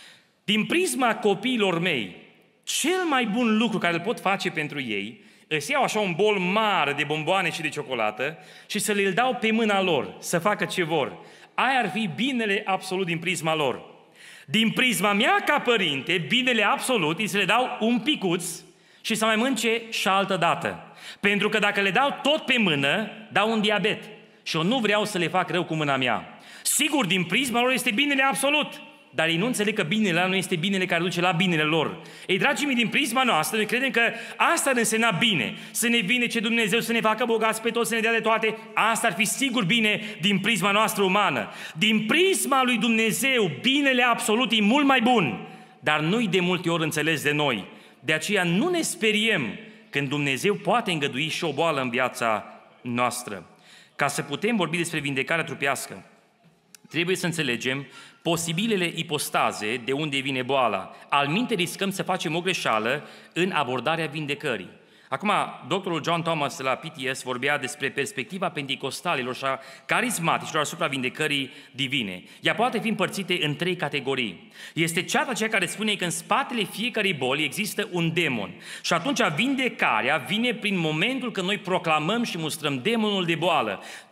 A: Din prisma copiilor mei, cel mai bun lucru care îl pot face pentru ei, îți iau așa un bol mare de bomboane și de ciocolată și să le dau pe mâna lor, să facă ce vor. Aia ar fi binele absolut din prisma lor. Din prisma mea ca părinte, binele absolut, îi să le dau un picuț și să mai mănânce și altă dată. Pentru că dacă le dau tot pe mână, dau un diabet. Și eu nu vreau să le fac rău cu mâna mea. Sigur, din prisma lor este binele absolut, dar ei nu înțeleg că binele nu este binele care duce la binele lor. Ei, dragii mei, din prisma noastră, noi credem că asta ar însemna bine. Să ne vindece Dumnezeu, să ne facă bogați pe toți, să ne dea de toate. Asta ar fi sigur bine din prisma noastră umană. Din prisma lui Dumnezeu, binele absolut e mult mai bun, dar nu-i de multe ori înțeles de noi. De aceea nu ne speriem când Dumnezeu poate îngădui și o boală în viața noastră. Ca să putem vorbi despre vindecarea trupească, trebuie să înțelegem posibilele ipostaze de unde vine boala. Alminte riscăm să facem o greșeală în abordarea vindecării. Acum, doctorul John Thomas de la P T S vorbea despre perspectiva penticostalilor și a carismaticilor asupra vindecării divine. Ea poate fi împărțită în trei categorii. Este cea aceea care spune că în spatele fiecărei boli există un demon. Și atunci vindecarea vine prin momentul când noi proclamăm și mustrăm demonul de boală.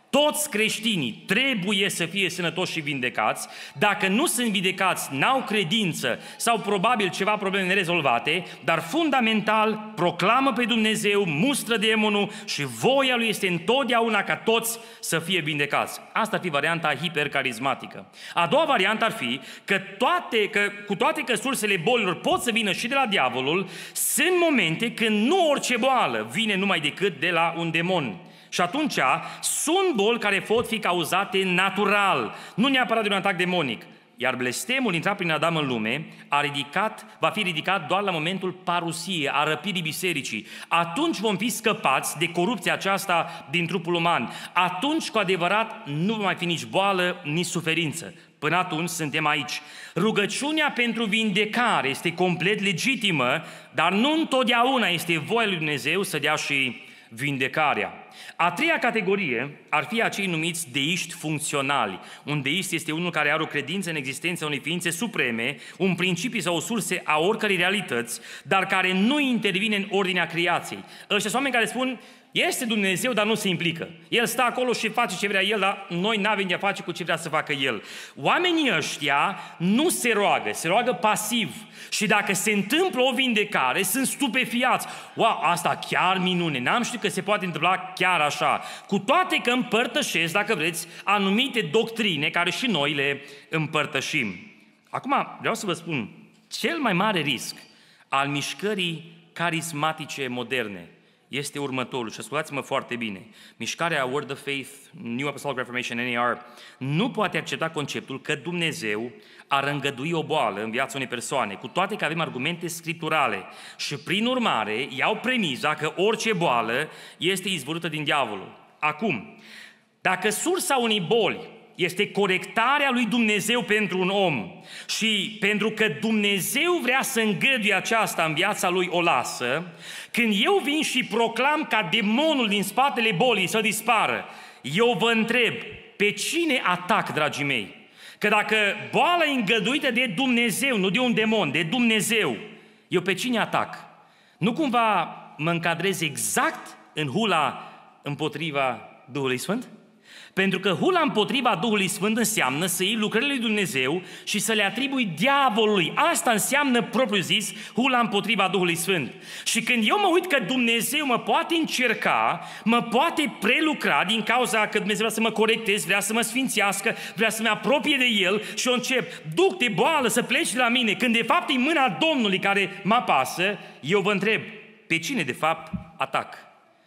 A: Toți creștinii trebuie să fie sănătoși și vindecați. Dacă nu sunt vindecați, n-au credință sau probabil ceva probleme nerezolvate, dar fundamental proclamă pe Dumnezeu, mustră demonul și voia lui este întotdeauna ca toți să fie vindecați. Asta ar fi varianta hipercarismatică. A doua variantă ar fi că, toate, că cu toate că sursele bolilor pot să vină și de la diavolul, sunt momente când nu orice boală vine numai decât de la un demon. Și atunci sunt boli care pot fi cauzate natural, nu neapărat de un atac demonic. Iar blestemul intrat prin Adam în lume a ridicat, va fi ridicat doar la momentul parusiei, a răpirii bisericii. Atunci vom fi scăpați de corupția aceasta din trupul uman. Atunci, cu adevărat, nu va mai fi nici boală, nici suferință. Până atunci suntem aici. Rugăciunea pentru vindecare este complet legitimă, dar nu întotdeauna este voia lui Dumnezeu să dea și vindecarea. A treia categorie ar fi acei numiți deiști funcționali. Un deist este unul care are o credință în existența unei ființe supreme, un principiu sau o sursă a oricărei realități, dar care nu intervine în ordinea creației. Ăștia sunt oameni care spun: este Dumnezeu, dar nu se implică. El stă acolo și face ce vrea El, dar noi n-avem de-a face cu ce vrea să facă El. Oamenii ăștia nu se roagă, se roagă pasiv. Și dacă se întâmplă o vindecare, sunt stupefiați. Wow, asta chiar minune, n-am știut că se poate întâmpla chiar așa. Cu toate că împărtășesc, dacă vreți, anumite doctrine care și noi le împărtășim. Acum, vreau să vă spun, cel mai mare risc al mișcării carismatice moderne este următorul, și ascultați-mă foarte bine. Mișcarea Word of Faith, New Apostolic Reformation, N A R, nu poate accepta conceptul că Dumnezeu ar îngădui o boală în viața unei persoane, cu toate că avem argumente scripturale și, prin urmare, iau premiza că orice boală este izvorâtă din diavolul. Acum, dacă sursa unei boli este corectarea lui Dumnezeu pentru un om și pentru că Dumnezeu vrea să îngăduie aceasta în viața lui, o lasă, când eu vin și proclam ca demonul din spatele bolii să dispară, eu vă întreb, pe cine atac, dragii mei? Că dacă boala e îngăduită de Dumnezeu, nu de un demon, de Dumnezeu, eu pe cine atac? Nu cumva mă încadrez exact în hula împotriva Duhului Sfânt? Pentru că hula împotriva Duhului Sfânt înseamnă să iei lucrările lui Dumnezeu și să le atribui diavolului. Asta înseamnă, propriu zis, hula împotriva Duhului Sfânt. Și când eu mă uit că Dumnezeu mă poate încerca, mă poate prelucra din cauza că Dumnezeu vrea să mă corectez, vrea să mă sfințească, vrea să mă apropie de El și eu încep, duc de boală să pleci de la mine, când de fapt e mâna Domnului care mă apasă, eu vă întreb, pe cine de fapt atac?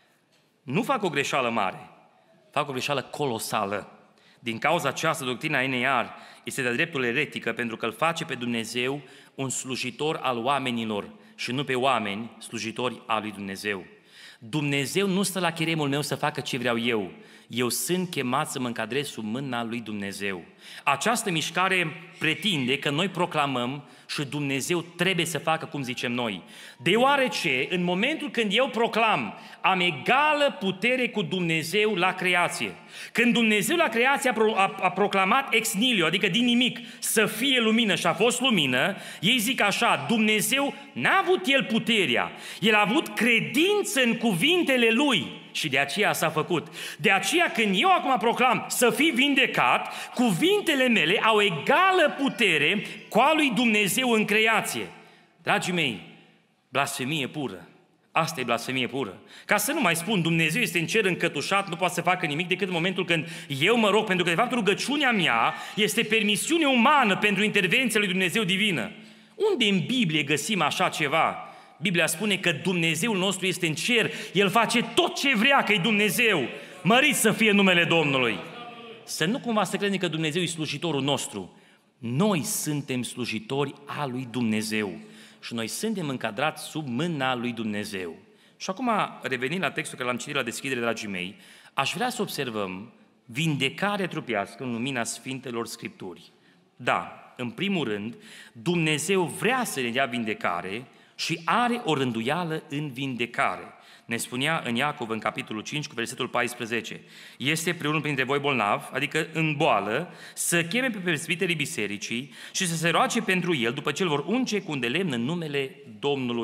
A: Nu fac o greșeală mare. Fac o greșeală colosală. Din cauza aceasta, doctrina N A R este de-a dreptul eretică, pentru că îl face pe Dumnezeu un slujitor al oamenilor și nu pe oameni slujitori al lui Dumnezeu. Dumnezeu nu stă la cheremul meu să facă ce vreau eu. Eu sunt chemat să mă încadrez sub mâna lui Dumnezeu. Această mișcare pretinde că noi proclamăm și Dumnezeu trebuie să facă cum zicem noi. Deoarece, în momentul când eu proclam, am egală putere cu Dumnezeu la creație. Când Dumnezeu la creație a, pro, a, a proclamat ex nihilo, adică din nimic, să fie lumină și a fost lumină, ei zic așa, Dumnezeu n-a avut El puterea, El a avut credință în cuvintele Lui. Și de aceea s-a făcut. De aceea când eu acum proclam să fii vindecat, cuvintele mele au egală putere cu a lui Dumnezeu în creație. Dragii mei, blasfemie pură. Asta e blasfemie pură. Ca să nu mai spun, Dumnezeu este în cer încătușat, nu poate să facă nimic decât în momentul când eu mă rog, pentru că de fapt rugăciunea mea este permisiune umană pentru intervenția lui Dumnezeu divină. Unde în Biblie găsim așa ceva? Biblia spune că Dumnezeul nostru este în cer, El face tot ce vrea, că e Dumnezeu. Mărit să fie numele Domnului. Să nu cumva să credem că Dumnezeu e slujitorul nostru. Noi suntem slujitori al lui Dumnezeu și noi suntem încadrați sub mâna lui Dumnezeu. Și acum, revenind la textul care l-am citit la deschidere, dragii mei, aș vrea să observăm vindecarea trupească în lumina Sfintelor Scripturi. Da, în primul rând, Dumnezeu vrea să ne dea vindecare și are o rânduială în vindecare. Ne spunea în Iacov, în capitolul cinci, cu versetul paisprezece. Este preunul printre voi bolnav, adică în boală, să cheme pe presbiterii bisericii și să se roage pentru el, după ce îl vor unge cu un de lemn în numele Domnului.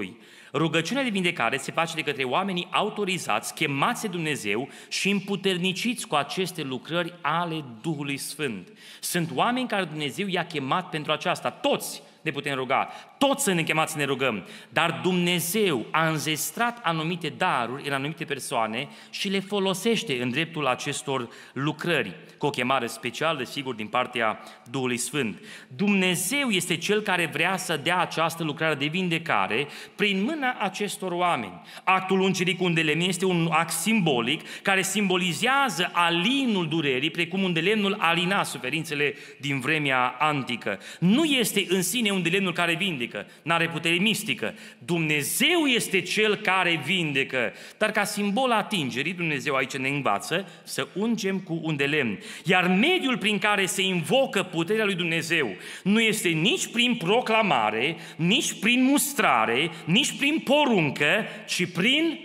A: Rugăciunea de vindecare se face de către oamenii autorizați, chemați de Dumnezeu și împuterniciți cu aceste lucrări ale Duhului Sfânt. Sunt oameni care Dumnezeu i-a chemat pentru aceasta, toți ne putem ruga, toți să ne chemați să ne rugăm, dar Dumnezeu a înzestrat anumite daruri în anumite persoane și le folosește în dreptul acestor lucrări, cu o chemare specială, sigur, din partea Duhului Sfânt. Dumnezeu este Cel care vrea să dea această lucrare de vindecare prin mâna acestor oameni. Actul ungerii cu un de lemn este un act simbolic care simbolizează alinul durerii, precum un de lemnul alina suferințele din vremea antică. Nu este în sine un de lemnul care vindecă, n-are putere mistică. Dumnezeu este Cel care vindecă. Dar ca simbol atingerii, Dumnezeu aici ne învață să ungem cu un de lemn. Iar mediul prin care se invocă puterea lui Dumnezeu nu este nici prin proclamare, nici prin mustrare, nici prin poruncă, ci prin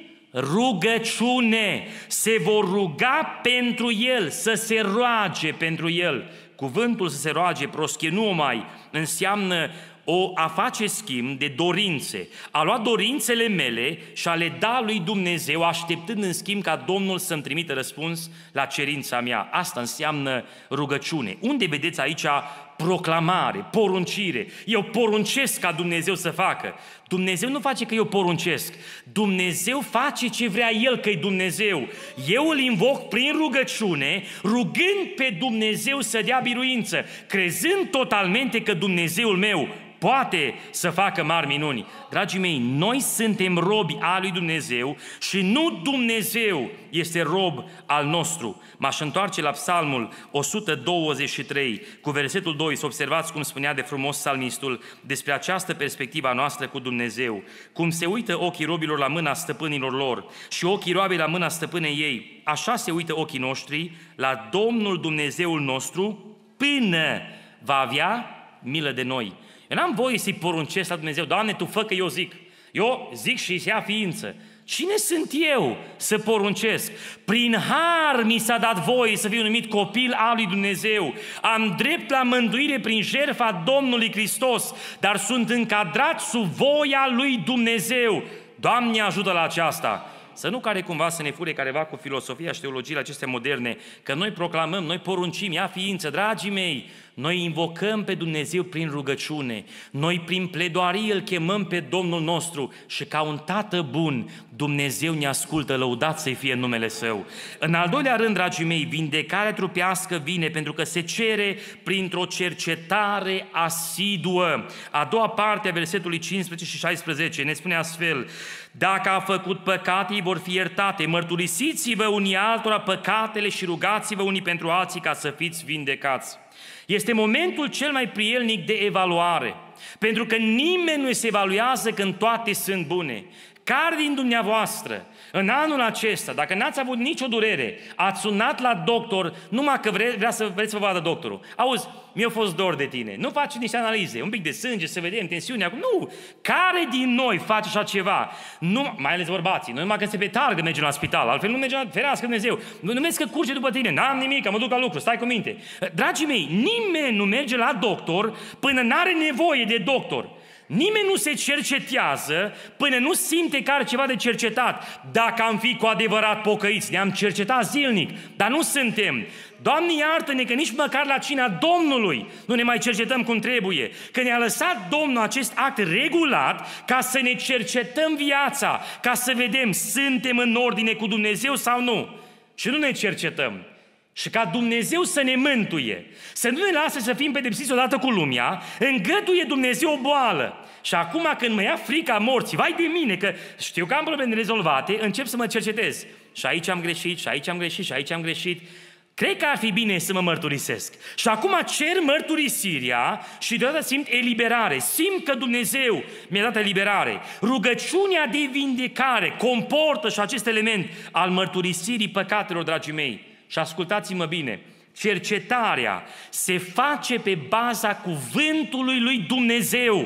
A: rugăciune. Se vor ruga pentru el, să se roage pentru el. Cuvântul să se roage, proskenuomai, înseamnă o a face schimb de dorințe, a lua dorințele mele și a le da lui Dumnezeu, așteptând în schimb ca Domnul să-mi trimită răspuns la cerința mea. Asta înseamnă rugăciune. Unde vedeți aici proclamare, poruncire? Eu poruncesc ca Dumnezeu să facă. Dumnezeu nu face că eu poruncesc. Dumnezeu face ce vrea El, că e Dumnezeu. Eu îl invoc prin rugăciune, rugând pe Dumnezeu să dea biruință, crezând totalmente că Dumnezeul meu poate să facă mari minuni. Dragii mei, noi suntem robi al lui Dumnezeu și nu Dumnezeu este rob al nostru. M-aș întoarce la Psalmul o sută douăzeci și trei, cu versetul doi, să observați cum spunea de frumos psalmistul despre această perspectivă a noastră cu Dumnezeu. Cum se uită ochii robilor la mâna stăpânilor lor și ochii roabei la mâna stăpânei ei, așa se uită ochii noștri la Domnul Dumnezeul nostru până va avea milă de noi. Eu n-am voie să-i poruncesc la Dumnezeu, Doamne, Tu fă că eu zic. Eu zic și îi ia ființă. Cine sunt eu să poruncesc? Prin har mi s-a dat voie să fiu numit copil al lui Dumnezeu. Am drept la mântuire prin jertfa Domnului Hristos, dar sunt încadrat sub voia lui Dumnezeu. Doamne, ajută la aceasta! Să nu care cumva să ne fure careva cu filosofia și teologiile acestea moderne, că noi proclamăm, noi poruncim, ia ființă, dragii mei, noi invocăm pe Dumnezeu prin rugăciune, noi prin pledoarie îl chemăm pe Domnul nostru și ca un tată bun, Dumnezeu ne ascultă, lăudat să-i fie numele Său. În al doilea rând, dragii mei, vindecarea trupească vine pentru că se cere printr-o cercetare asiduă. A doua parte a versetului cincisprezece și șaisprezece ne spune astfel: dacă a făcut păcate, îi vor fi iertate, mărturisiți-vă unii altora păcatele și rugați-vă unii pentru alții ca să fiți vindecați. Este momentul cel mai prielnic de evaluare, pentru că nimeni nu se evaluează când toate sunt bune. Care din dumneavoastră, în anul acesta, dacă n-ați avut nicio durere, ați sunat la doctor numai că vre, vrea să vreți să vă vadă doctorul? Auzi, mi-a fost dor de tine. Nu faci niște analize, un pic de sânge, să vedem tensiunea. Nu! Care din noi face așa ceva? Nu, mai ales bărbații. Noi numai că se petargă mergem la spital, altfel nu mergem la ferească Dumnezeu. Nu numesc că curge după tine. N-am nimic, mă duc la lucru, stai cu minte. Dragii mei, nimeni nu merge la doctor până n-are nevoie de doctor. Nimeni nu se cercetează până nu simte că are ceva de cercetat. Dacă am fi cu adevărat pocăiți, ne-am cercetat zilnic, dar nu suntem. Doamne, iartă-ne că nici măcar la cina Domnului nu ne mai cercetăm cum trebuie. Că ne-a lăsat Domnul acest act regulat ca să ne cercetăm viața, ca să vedem, suntem în ordine cu Dumnezeu sau nu. Și nu ne cercetăm. Și ca Dumnezeu să ne mântuie, să nu ne lasă să fim pedepsiți odată cu lumea, îngăduie Dumnezeu o boală. Și acum când mă ia frica morții, vai de mine, că știu că am probleme rezolvate, încep să mă cercetez. Și aici am greșit, și aici am greșit, și aici am greșit. Cred că ar fi bine să mă mărturisesc. Și acum cer mărturisirea și deodată simt eliberare. Simt că Dumnezeu mi-a dat eliberare. Rugăciunea de vindecare comportă și acest element al mărturisirii păcatelor, dragii mei. Și ascultați-mă bine, cercetarea se face pe baza cuvântului lui Dumnezeu.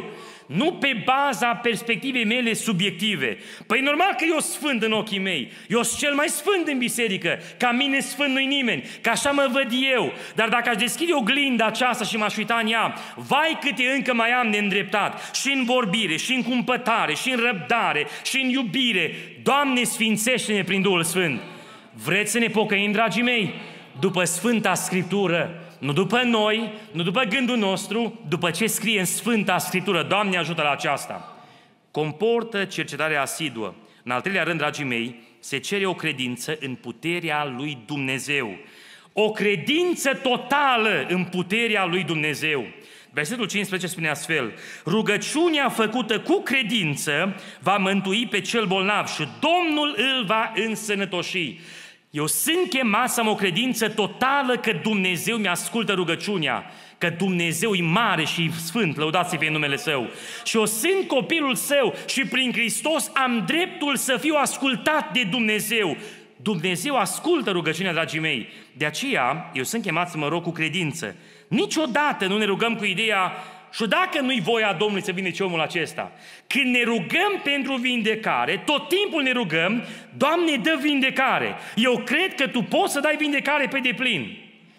A: nu pe baza perspectivei mele subiective. Păi normal că eu sfânt în ochii mei, eu sunt cel mai sfânt în biserică, ca mine sfânt nu-i nimeni, că așa mă văd eu. Dar dacă aș deschide oglinda aceasta și m-aș uita în ea, vai câte încă mai am de îndreptat, și în vorbire, și în cumpătare, și în răbdare, și în iubire. Doamne, sfințește-ne prin Duhul Sfânt! Vreți să ne pocăim, dragii mei? După Sfânta Scriptură, nu după noi, nu după gândul nostru, după ce scrie în Sfânta Scriptură. Doamne, ajută la aceasta! Comportă cercetarea asiduă. În al treilea rând, dragii mei, se cere o credință în puterea lui Dumnezeu. O credință totală în puterea lui Dumnezeu. Versetul cincisprezece spune astfel: rugăciunea făcută cu credință va mântui pe cel bolnav și Domnul îl va însănătoși. Eu sunt chemat să am o credință totală că Dumnezeu mi-ascultă rugăciunea, că Dumnezeu e mare și sfânt, lăudați să fie numele Său. Și eu sunt copilul Său și prin Hristos am dreptul să fiu ascultat de Dumnezeu. Dumnezeu ascultă rugăciunea, dragii mei. De aceea, eu sunt chemat să mă rog cu credință. Niciodată nu ne rugăm cu ideea: și dacă nu-i voia Domnului să vindece omul acesta? Când ne rugăm pentru vindecare, tot timpul ne rugăm: Doamne, dă vindecare! Eu cred că Tu poți să dai vindecare pe deplin.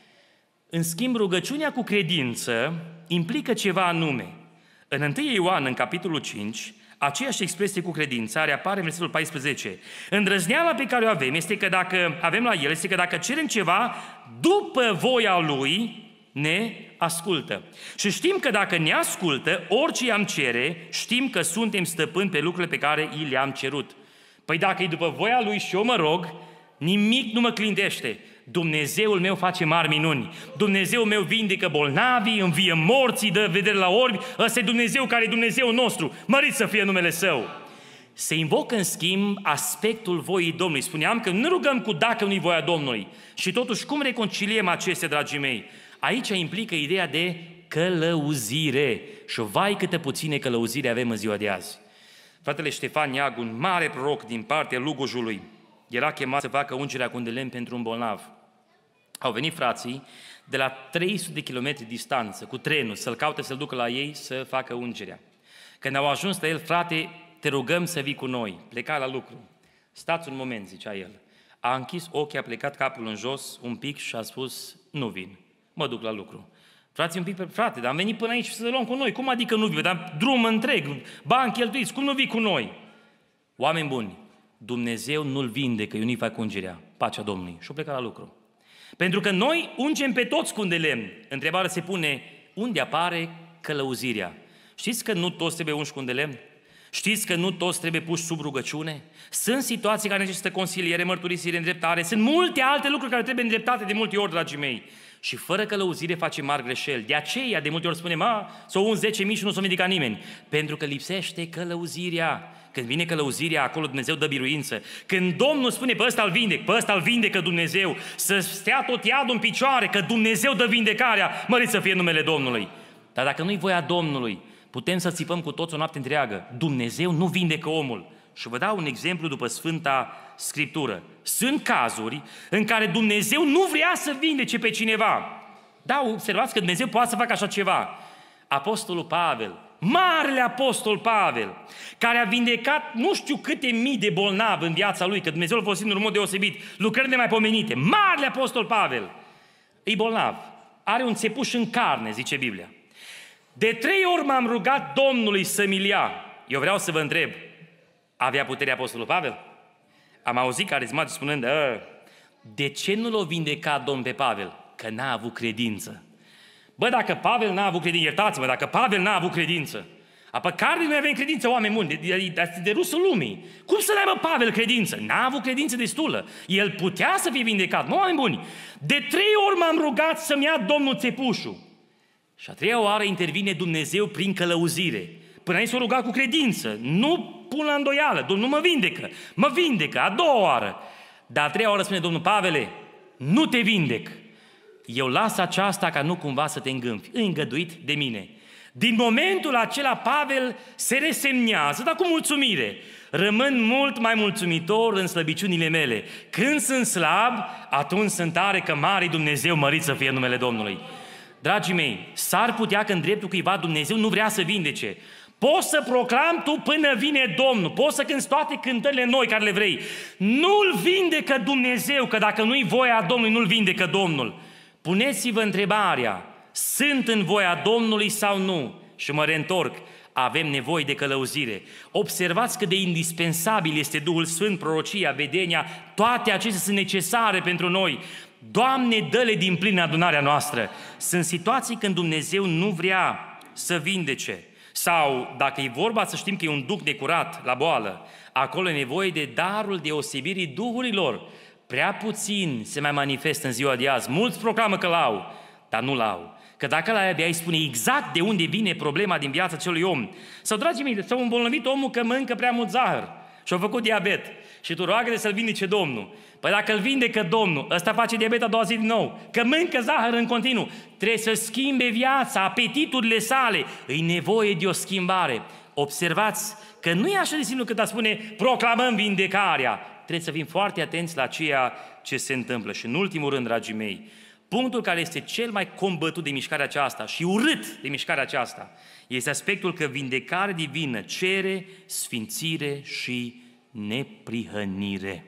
A: În schimb, rugăciunea cu credință implică ceva anume. În întâi Ioan, în capitolul cinci, aceeași expresie cu credință reapare în versetul paisprezece. Îndrăzneala pe care o avem este că dacă avem la el, este că dacă cerem ceva după voia Lui, ne ascultă. Și știm că dacă ne ascultă, orice am cere, știm că suntem stăpâni pe lucrurile pe care i le-am cerut. Păi dacă e după voia Lui și eu mă rog, nimic nu mă clintește. Dumnezeul meu face mari minuni. Dumnezeul meu vindecă bolnavii, învie morții, dă vedere la orbi. Ăsta e Dumnezeu care e Dumnezeul nostru. Mărit să fie numele Său. Se invocă, în schimb, aspectul voii Domnului. Spuneam că nu ne rugăm cu dacă nu-i voia Domnului. Și totuși, cum reconciliem acestea, dragii mei? Aici implică ideea de călăuzire. Și vai câte puține călăuzire avem în ziua de azi. Fratele Ștefan Neagu, un mare proroc din partea Lugojului, era chemat să facă ungerea cu un de lemn pentru un bolnav. Au venit frații de la trei sute de kilometri distanță, cu trenul, să-l caute, să-l ducă la ei să facă ungerea. Când au ajuns la el: frate, te rugăm să vii cu noi. Pleca la lucru. Stați un moment, zicea el. A închis ochii, a plecat capul în jos un pic și a spus: nu vin, mă duc la lucru. Frații, un pic, pe frate, dar am venit până aici să luăm cu noi. Cum adică nu vii? Dar drum întreg, bani cheltuiți, cum nu vii cu noi? Oameni buni, Dumnezeu nu-l vindecă, eu nu-i fac ungerea, pacea Domnului. Și-o pleca la lucru. Pentru că noi ungem pe toți cu un de lemn. Întrebarea se pune: unde apare călăuzirea? Știți că nu toți trebuie unși cu un de lemn? Știți că nu toți trebuie puși sub rugăciune? Sunt situații care necesită consiliere, mărturisire, îndreptare. Sunt multe alte lucruri care trebuie îndreptate de multe ori, dragii mei. Și fără călăuzire face mari greșeli. De aceea, de multe ori spunem: a, s-o unzi zece mii și nu s-o vindeca nimeni. Pentru că lipsește călăuzirea. Când vine călăuzirea, acolo Dumnezeu dă biruință. Când Domnul spune: pe ăsta îl vindec, pe ăsta îl vindecă Dumnezeu, să stea tot iadul în picioare, că Dumnezeu dă vindecarea, mărit să fie numele Domnului. Dar dacă nu-i voia Domnului, putem să țipăm cu toți o noapte întreagă. Dumnezeu nu vindecă omul. Și vă dau un exemplu după Sfânta Scriptură. Sunt cazuri în care Dumnezeu nu vrea să vindece pe cineva. Da, observați că Dumnezeu poate să facă așa ceva. Apostolul Pavel, marele apostol Pavel, care a vindecat nu știu câte mii de bolnavi în viața lui, că Dumnezeu l-a folosit în mod deosebit, lucrări nemaipomenite. Marele apostol Pavel e bolnav, are un țepuș în carne, zice Biblia. De trei ori m-am rugat Domnului să-mi-l ia. Eu vreau să vă întreb: avea puterea apostolul Pavel? Am auzit carismatic spunând: de ce nu l-a vindecat Domnul pe Pavel? Că n-a avut credință. Bă, dacă Pavel n-a avut credință, iertați-mă, dacă Pavel n-a avut credință, apă care noi avem credință, oameni buni, de, de, de, de rusul lumii. Cum să n-aibă Pavel credință? N-a avut credință destulă. El putea să fie vindecat, mă, oameni buni. De trei ori m-am rugat să-mi ia Domnul țepușul. Și a treia oară intervine Dumnezeu prin călăuzire. Până aici s-a rugat cu credință. Nu pun la îndoială, Domnul mă vindecă. Mă vindecă, a doua oară. Dar a treia oară spune Domnul: Pavele, nu te vindec. Eu las aceasta ca nu cumva să te îngânfi. Îngăduit de mine. Din momentul acela Pavel se resemnează, dar cu mulțumire. Rămân mult mai mulțumitor în slăbiciunile mele. Când sunt slab, atunci sunt tare, că mare Dumnezeu, mărit să fie numele Domnului. Dragii mei, s-ar putea că în dreptul cuiva Dumnezeu nu vrea să vindece. Poți să proclami tu până vine Domnul, poți să cânti toate cântările noi care le vrei. Nu-L vindecă Dumnezeu, că dacă nu-i voia Domnului, nu-L vindecă Domnul. Puneți-vă întrebarea, sunt în voia Domnului sau nu? Și mă reîntorc, avem nevoie de călăuzire. Observați cât de indispensabil este Duhul Sfânt, prorocia, vedenia, toate acestea sunt necesare pentru noi. Doamne, dă-le din plin adunarea noastră. Sunt situații când Dumnezeu nu vrea să vindece. Sau, dacă e vorba să știm că e un duh necurat la boală, acolo e nevoie de darul deosebirii duhurilor. Prea puțin se mai manifestă în ziua de azi. Mulți proclamă că l-au, dar nu l-au. Că dacă ăla abia îi spune exact de unde vine problema din viața acelui om. Sau, dragii mei, s-au îmbolnăvit omul că mănâncă prea mult zahăr și-a făcut diabet. Și tu roagă-te să-l vindece Domnul. Păi dacă îl vindecă Domnul, ăsta face diabet a doua zi din nou. Că mănâncă zahăr în continuu. Trebuie să schimbe viața, apetiturile sale. Îi nevoie de o schimbare. Observați că nu e așa de simplu cât a spune proclamăm vindecarea. Trebuie să fim foarte atenți la ceea ce se întâmplă. Și în ultimul rând, dragii mei, punctul care este cel mai combătut de mișcarea aceasta și urât de mișcarea aceasta este aspectul că vindecarea divină cere sfințire și neprihănire.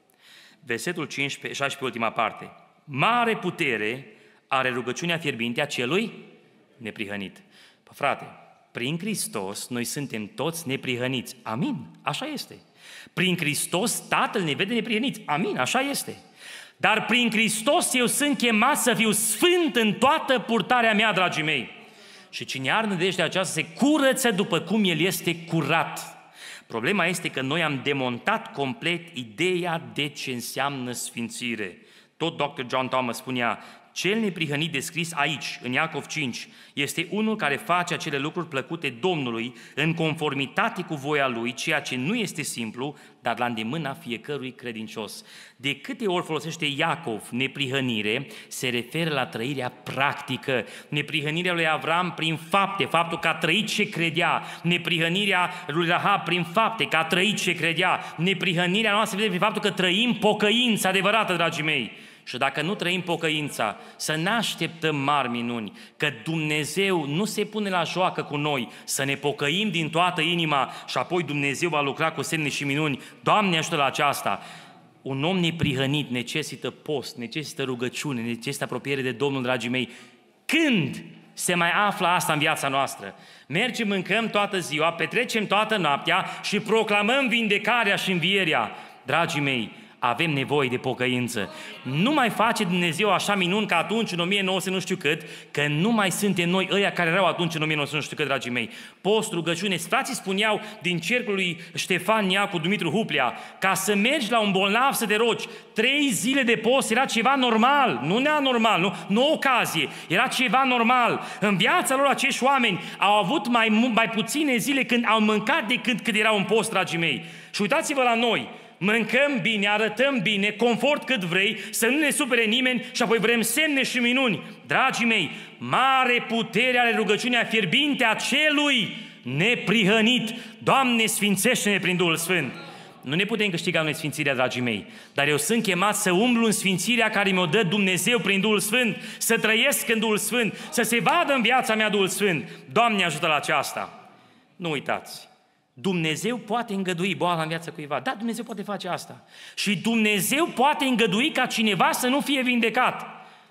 A: Versetul cincisprezece, șaisprezece, ultima parte. Mare putere are rugăciunea fierbinte a celui neprihănit. Păi, frate, prin Hristos noi suntem toți neprihăniți. Amin, așa este. Prin Hristos Tatăl ne vede neprihăniți. Amin, așa este. Dar prin Hristos eu sunt chemat să fiu sfânt în toată purtarea mea, dragii mei. Și cine are nădejdea aceasta se curăță după cum El este curat. Problema este că noi am demontat complet ideea de ce înseamnă sfințire. Tot doctor John Thomas spunea, cel neprihănit descris aici, în Iacov cinci, este unul care face acele lucruri plăcute Domnului în conformitate cu voia Lui, ceea ce nu este simplu, dar la îndemâna fiecărui credincios. De câte ori folosește Iacov neprihănire, se referă la trăirea practică. Neprihănirea lui Avram prin fapte, faptul că a trăit ce credea. Neprihănirea lui Rahab prin fapte, că a trăit ce credea. Neprihănirea noastră vede prin faptul că trăim pocăința adevărată, dragii mei. Și dacă nu trăim pocăința, să ne așteptăm mari minuni, că Dumnezeu nu se pune la joacă cu noi, să ne pocăim din toată inima și apoi Dumnezeu va lucra cu semne și minuni. Doamne, ajută la aceasta! Un om neprihănit necesită post, necesită rugăciune, necesită apropiere de Domnul, dragii mei. Când se mai află asta în viața noastră? Mergem, mâncăm toată ziua, petrecem toată noaptea și proclamăm vindecarea și învierea. Dragii mei, avem nevoie de pocăință. Nu mai face Dumnezeu așa minuni ca atunci, în o mie nouă sute nu știu cât, că nu mai suntem noi ăia care erau atunci în o mie nouă sute nu știu cât, dragii mei. Post, rugăciune. Frații spuneau din cercul lui Ștefan Neacu, Dumitru Huplea, ca să mergi la un bolnav să te rogi, trei zile de post era ceva normal, nu neanormal, nu, nu ocazie, era ceva normal. În viața lor acești oameni au avut mai, mai puține zile când au mâncat decât când erau în post, dragii mei. Și uitați-vă la noi. Mâncăm bine, arătăm bine, confort cât vrei, să nu ne supere nimeni și apoi vrem semne și minuni. Dragii mei, mare putere are rugăciunea fierbinte a celui neprihănit. Doamne, sfințește-ne prin Duhul Sfânt. Nu ne putem câștiga noi sfințirea, dragii mei, dar eu sunt chemat să umblu în sfințirea care mi-o dă Dumnezeu prin Duhul Sfânt, să trăiesc în Duhul Sfânt, să se vadă în viața mea Duhul Sfânt. Doamne, ajută la aceasta. Nu uitați. Dumnezeu poate îngădui boala în viața cuiva. Da, Dumnezeu poate face asta. Și Dumnezeu poate îngădui ca cineva să nu fie vindecat.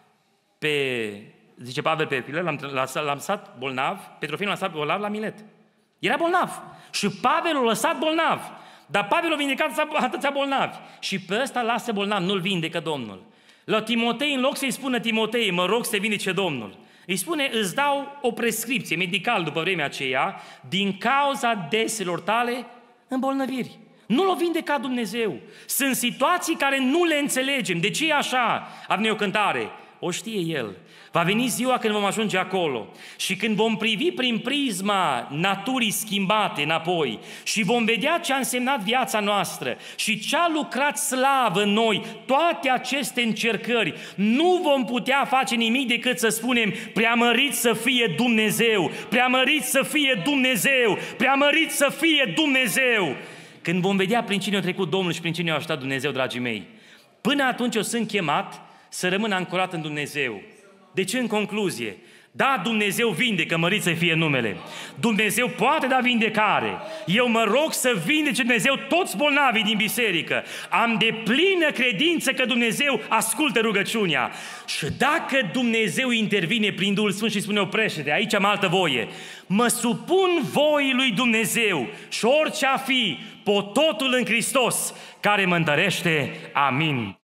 A: Pe, zice Pavel pe Epile, l-am, l-am lăsat bolnav, pe Trofim l-a lăsat bolnav la Milet. Era bolnav. Și Pavel l-a lăsat bolnav. Dar Pavel a vindecat atâția bolnavi. Și pe ăsta lasă bolnav, nu-l vindecă Domnul. La Timotei, în loc să-i spună Timotei, mă rog să te vindece Domnul, îi spune, îți dau o prescripție medicală după vremea aceea, din cauza deselor tale îmbolnăviri. Nu l-o vindeca Dumnezeu. Sunt situații care nu le înțelegem. De ce e așa? Avem o cântare. O știe El. Va veni ziua când vom ajunge acolo și când vom privi prin prisma naturii schimbate înapoi și vom vedea ce a însemnat viața noastră și ce a lucrat slavă în noi, toate aceste încercări, nu vom putea face nimic decât să spunem preamărit să fie Dumnezeu, preamărit să fie Dumnezeu, preamărit să fie Dumnezeu. Când vom vedea prin cine a trecut Domnul și prin cine a ajutat Dumnezeu, dragii mei, până atunci eu sunt chemat să rămân ancorat în Dumnezeu. Deci, în concluzie, Da, Dumnezeu vindecă, mărit să fie numele. Dumnezeu poate da vindecare. Eu mă rog să vindece Dumnezeu toți bolnavii din biserică. Am deplină credință că Dumnezeu ascultă rugăciunea. Și dacă Dumnezeu intervine prin Duhul Sfânt și spune oprește-te, aici am altă voie, mă supun voii lui Dumnezeu și orice a fi, pot totul în Hristos care mă întărește. Amin.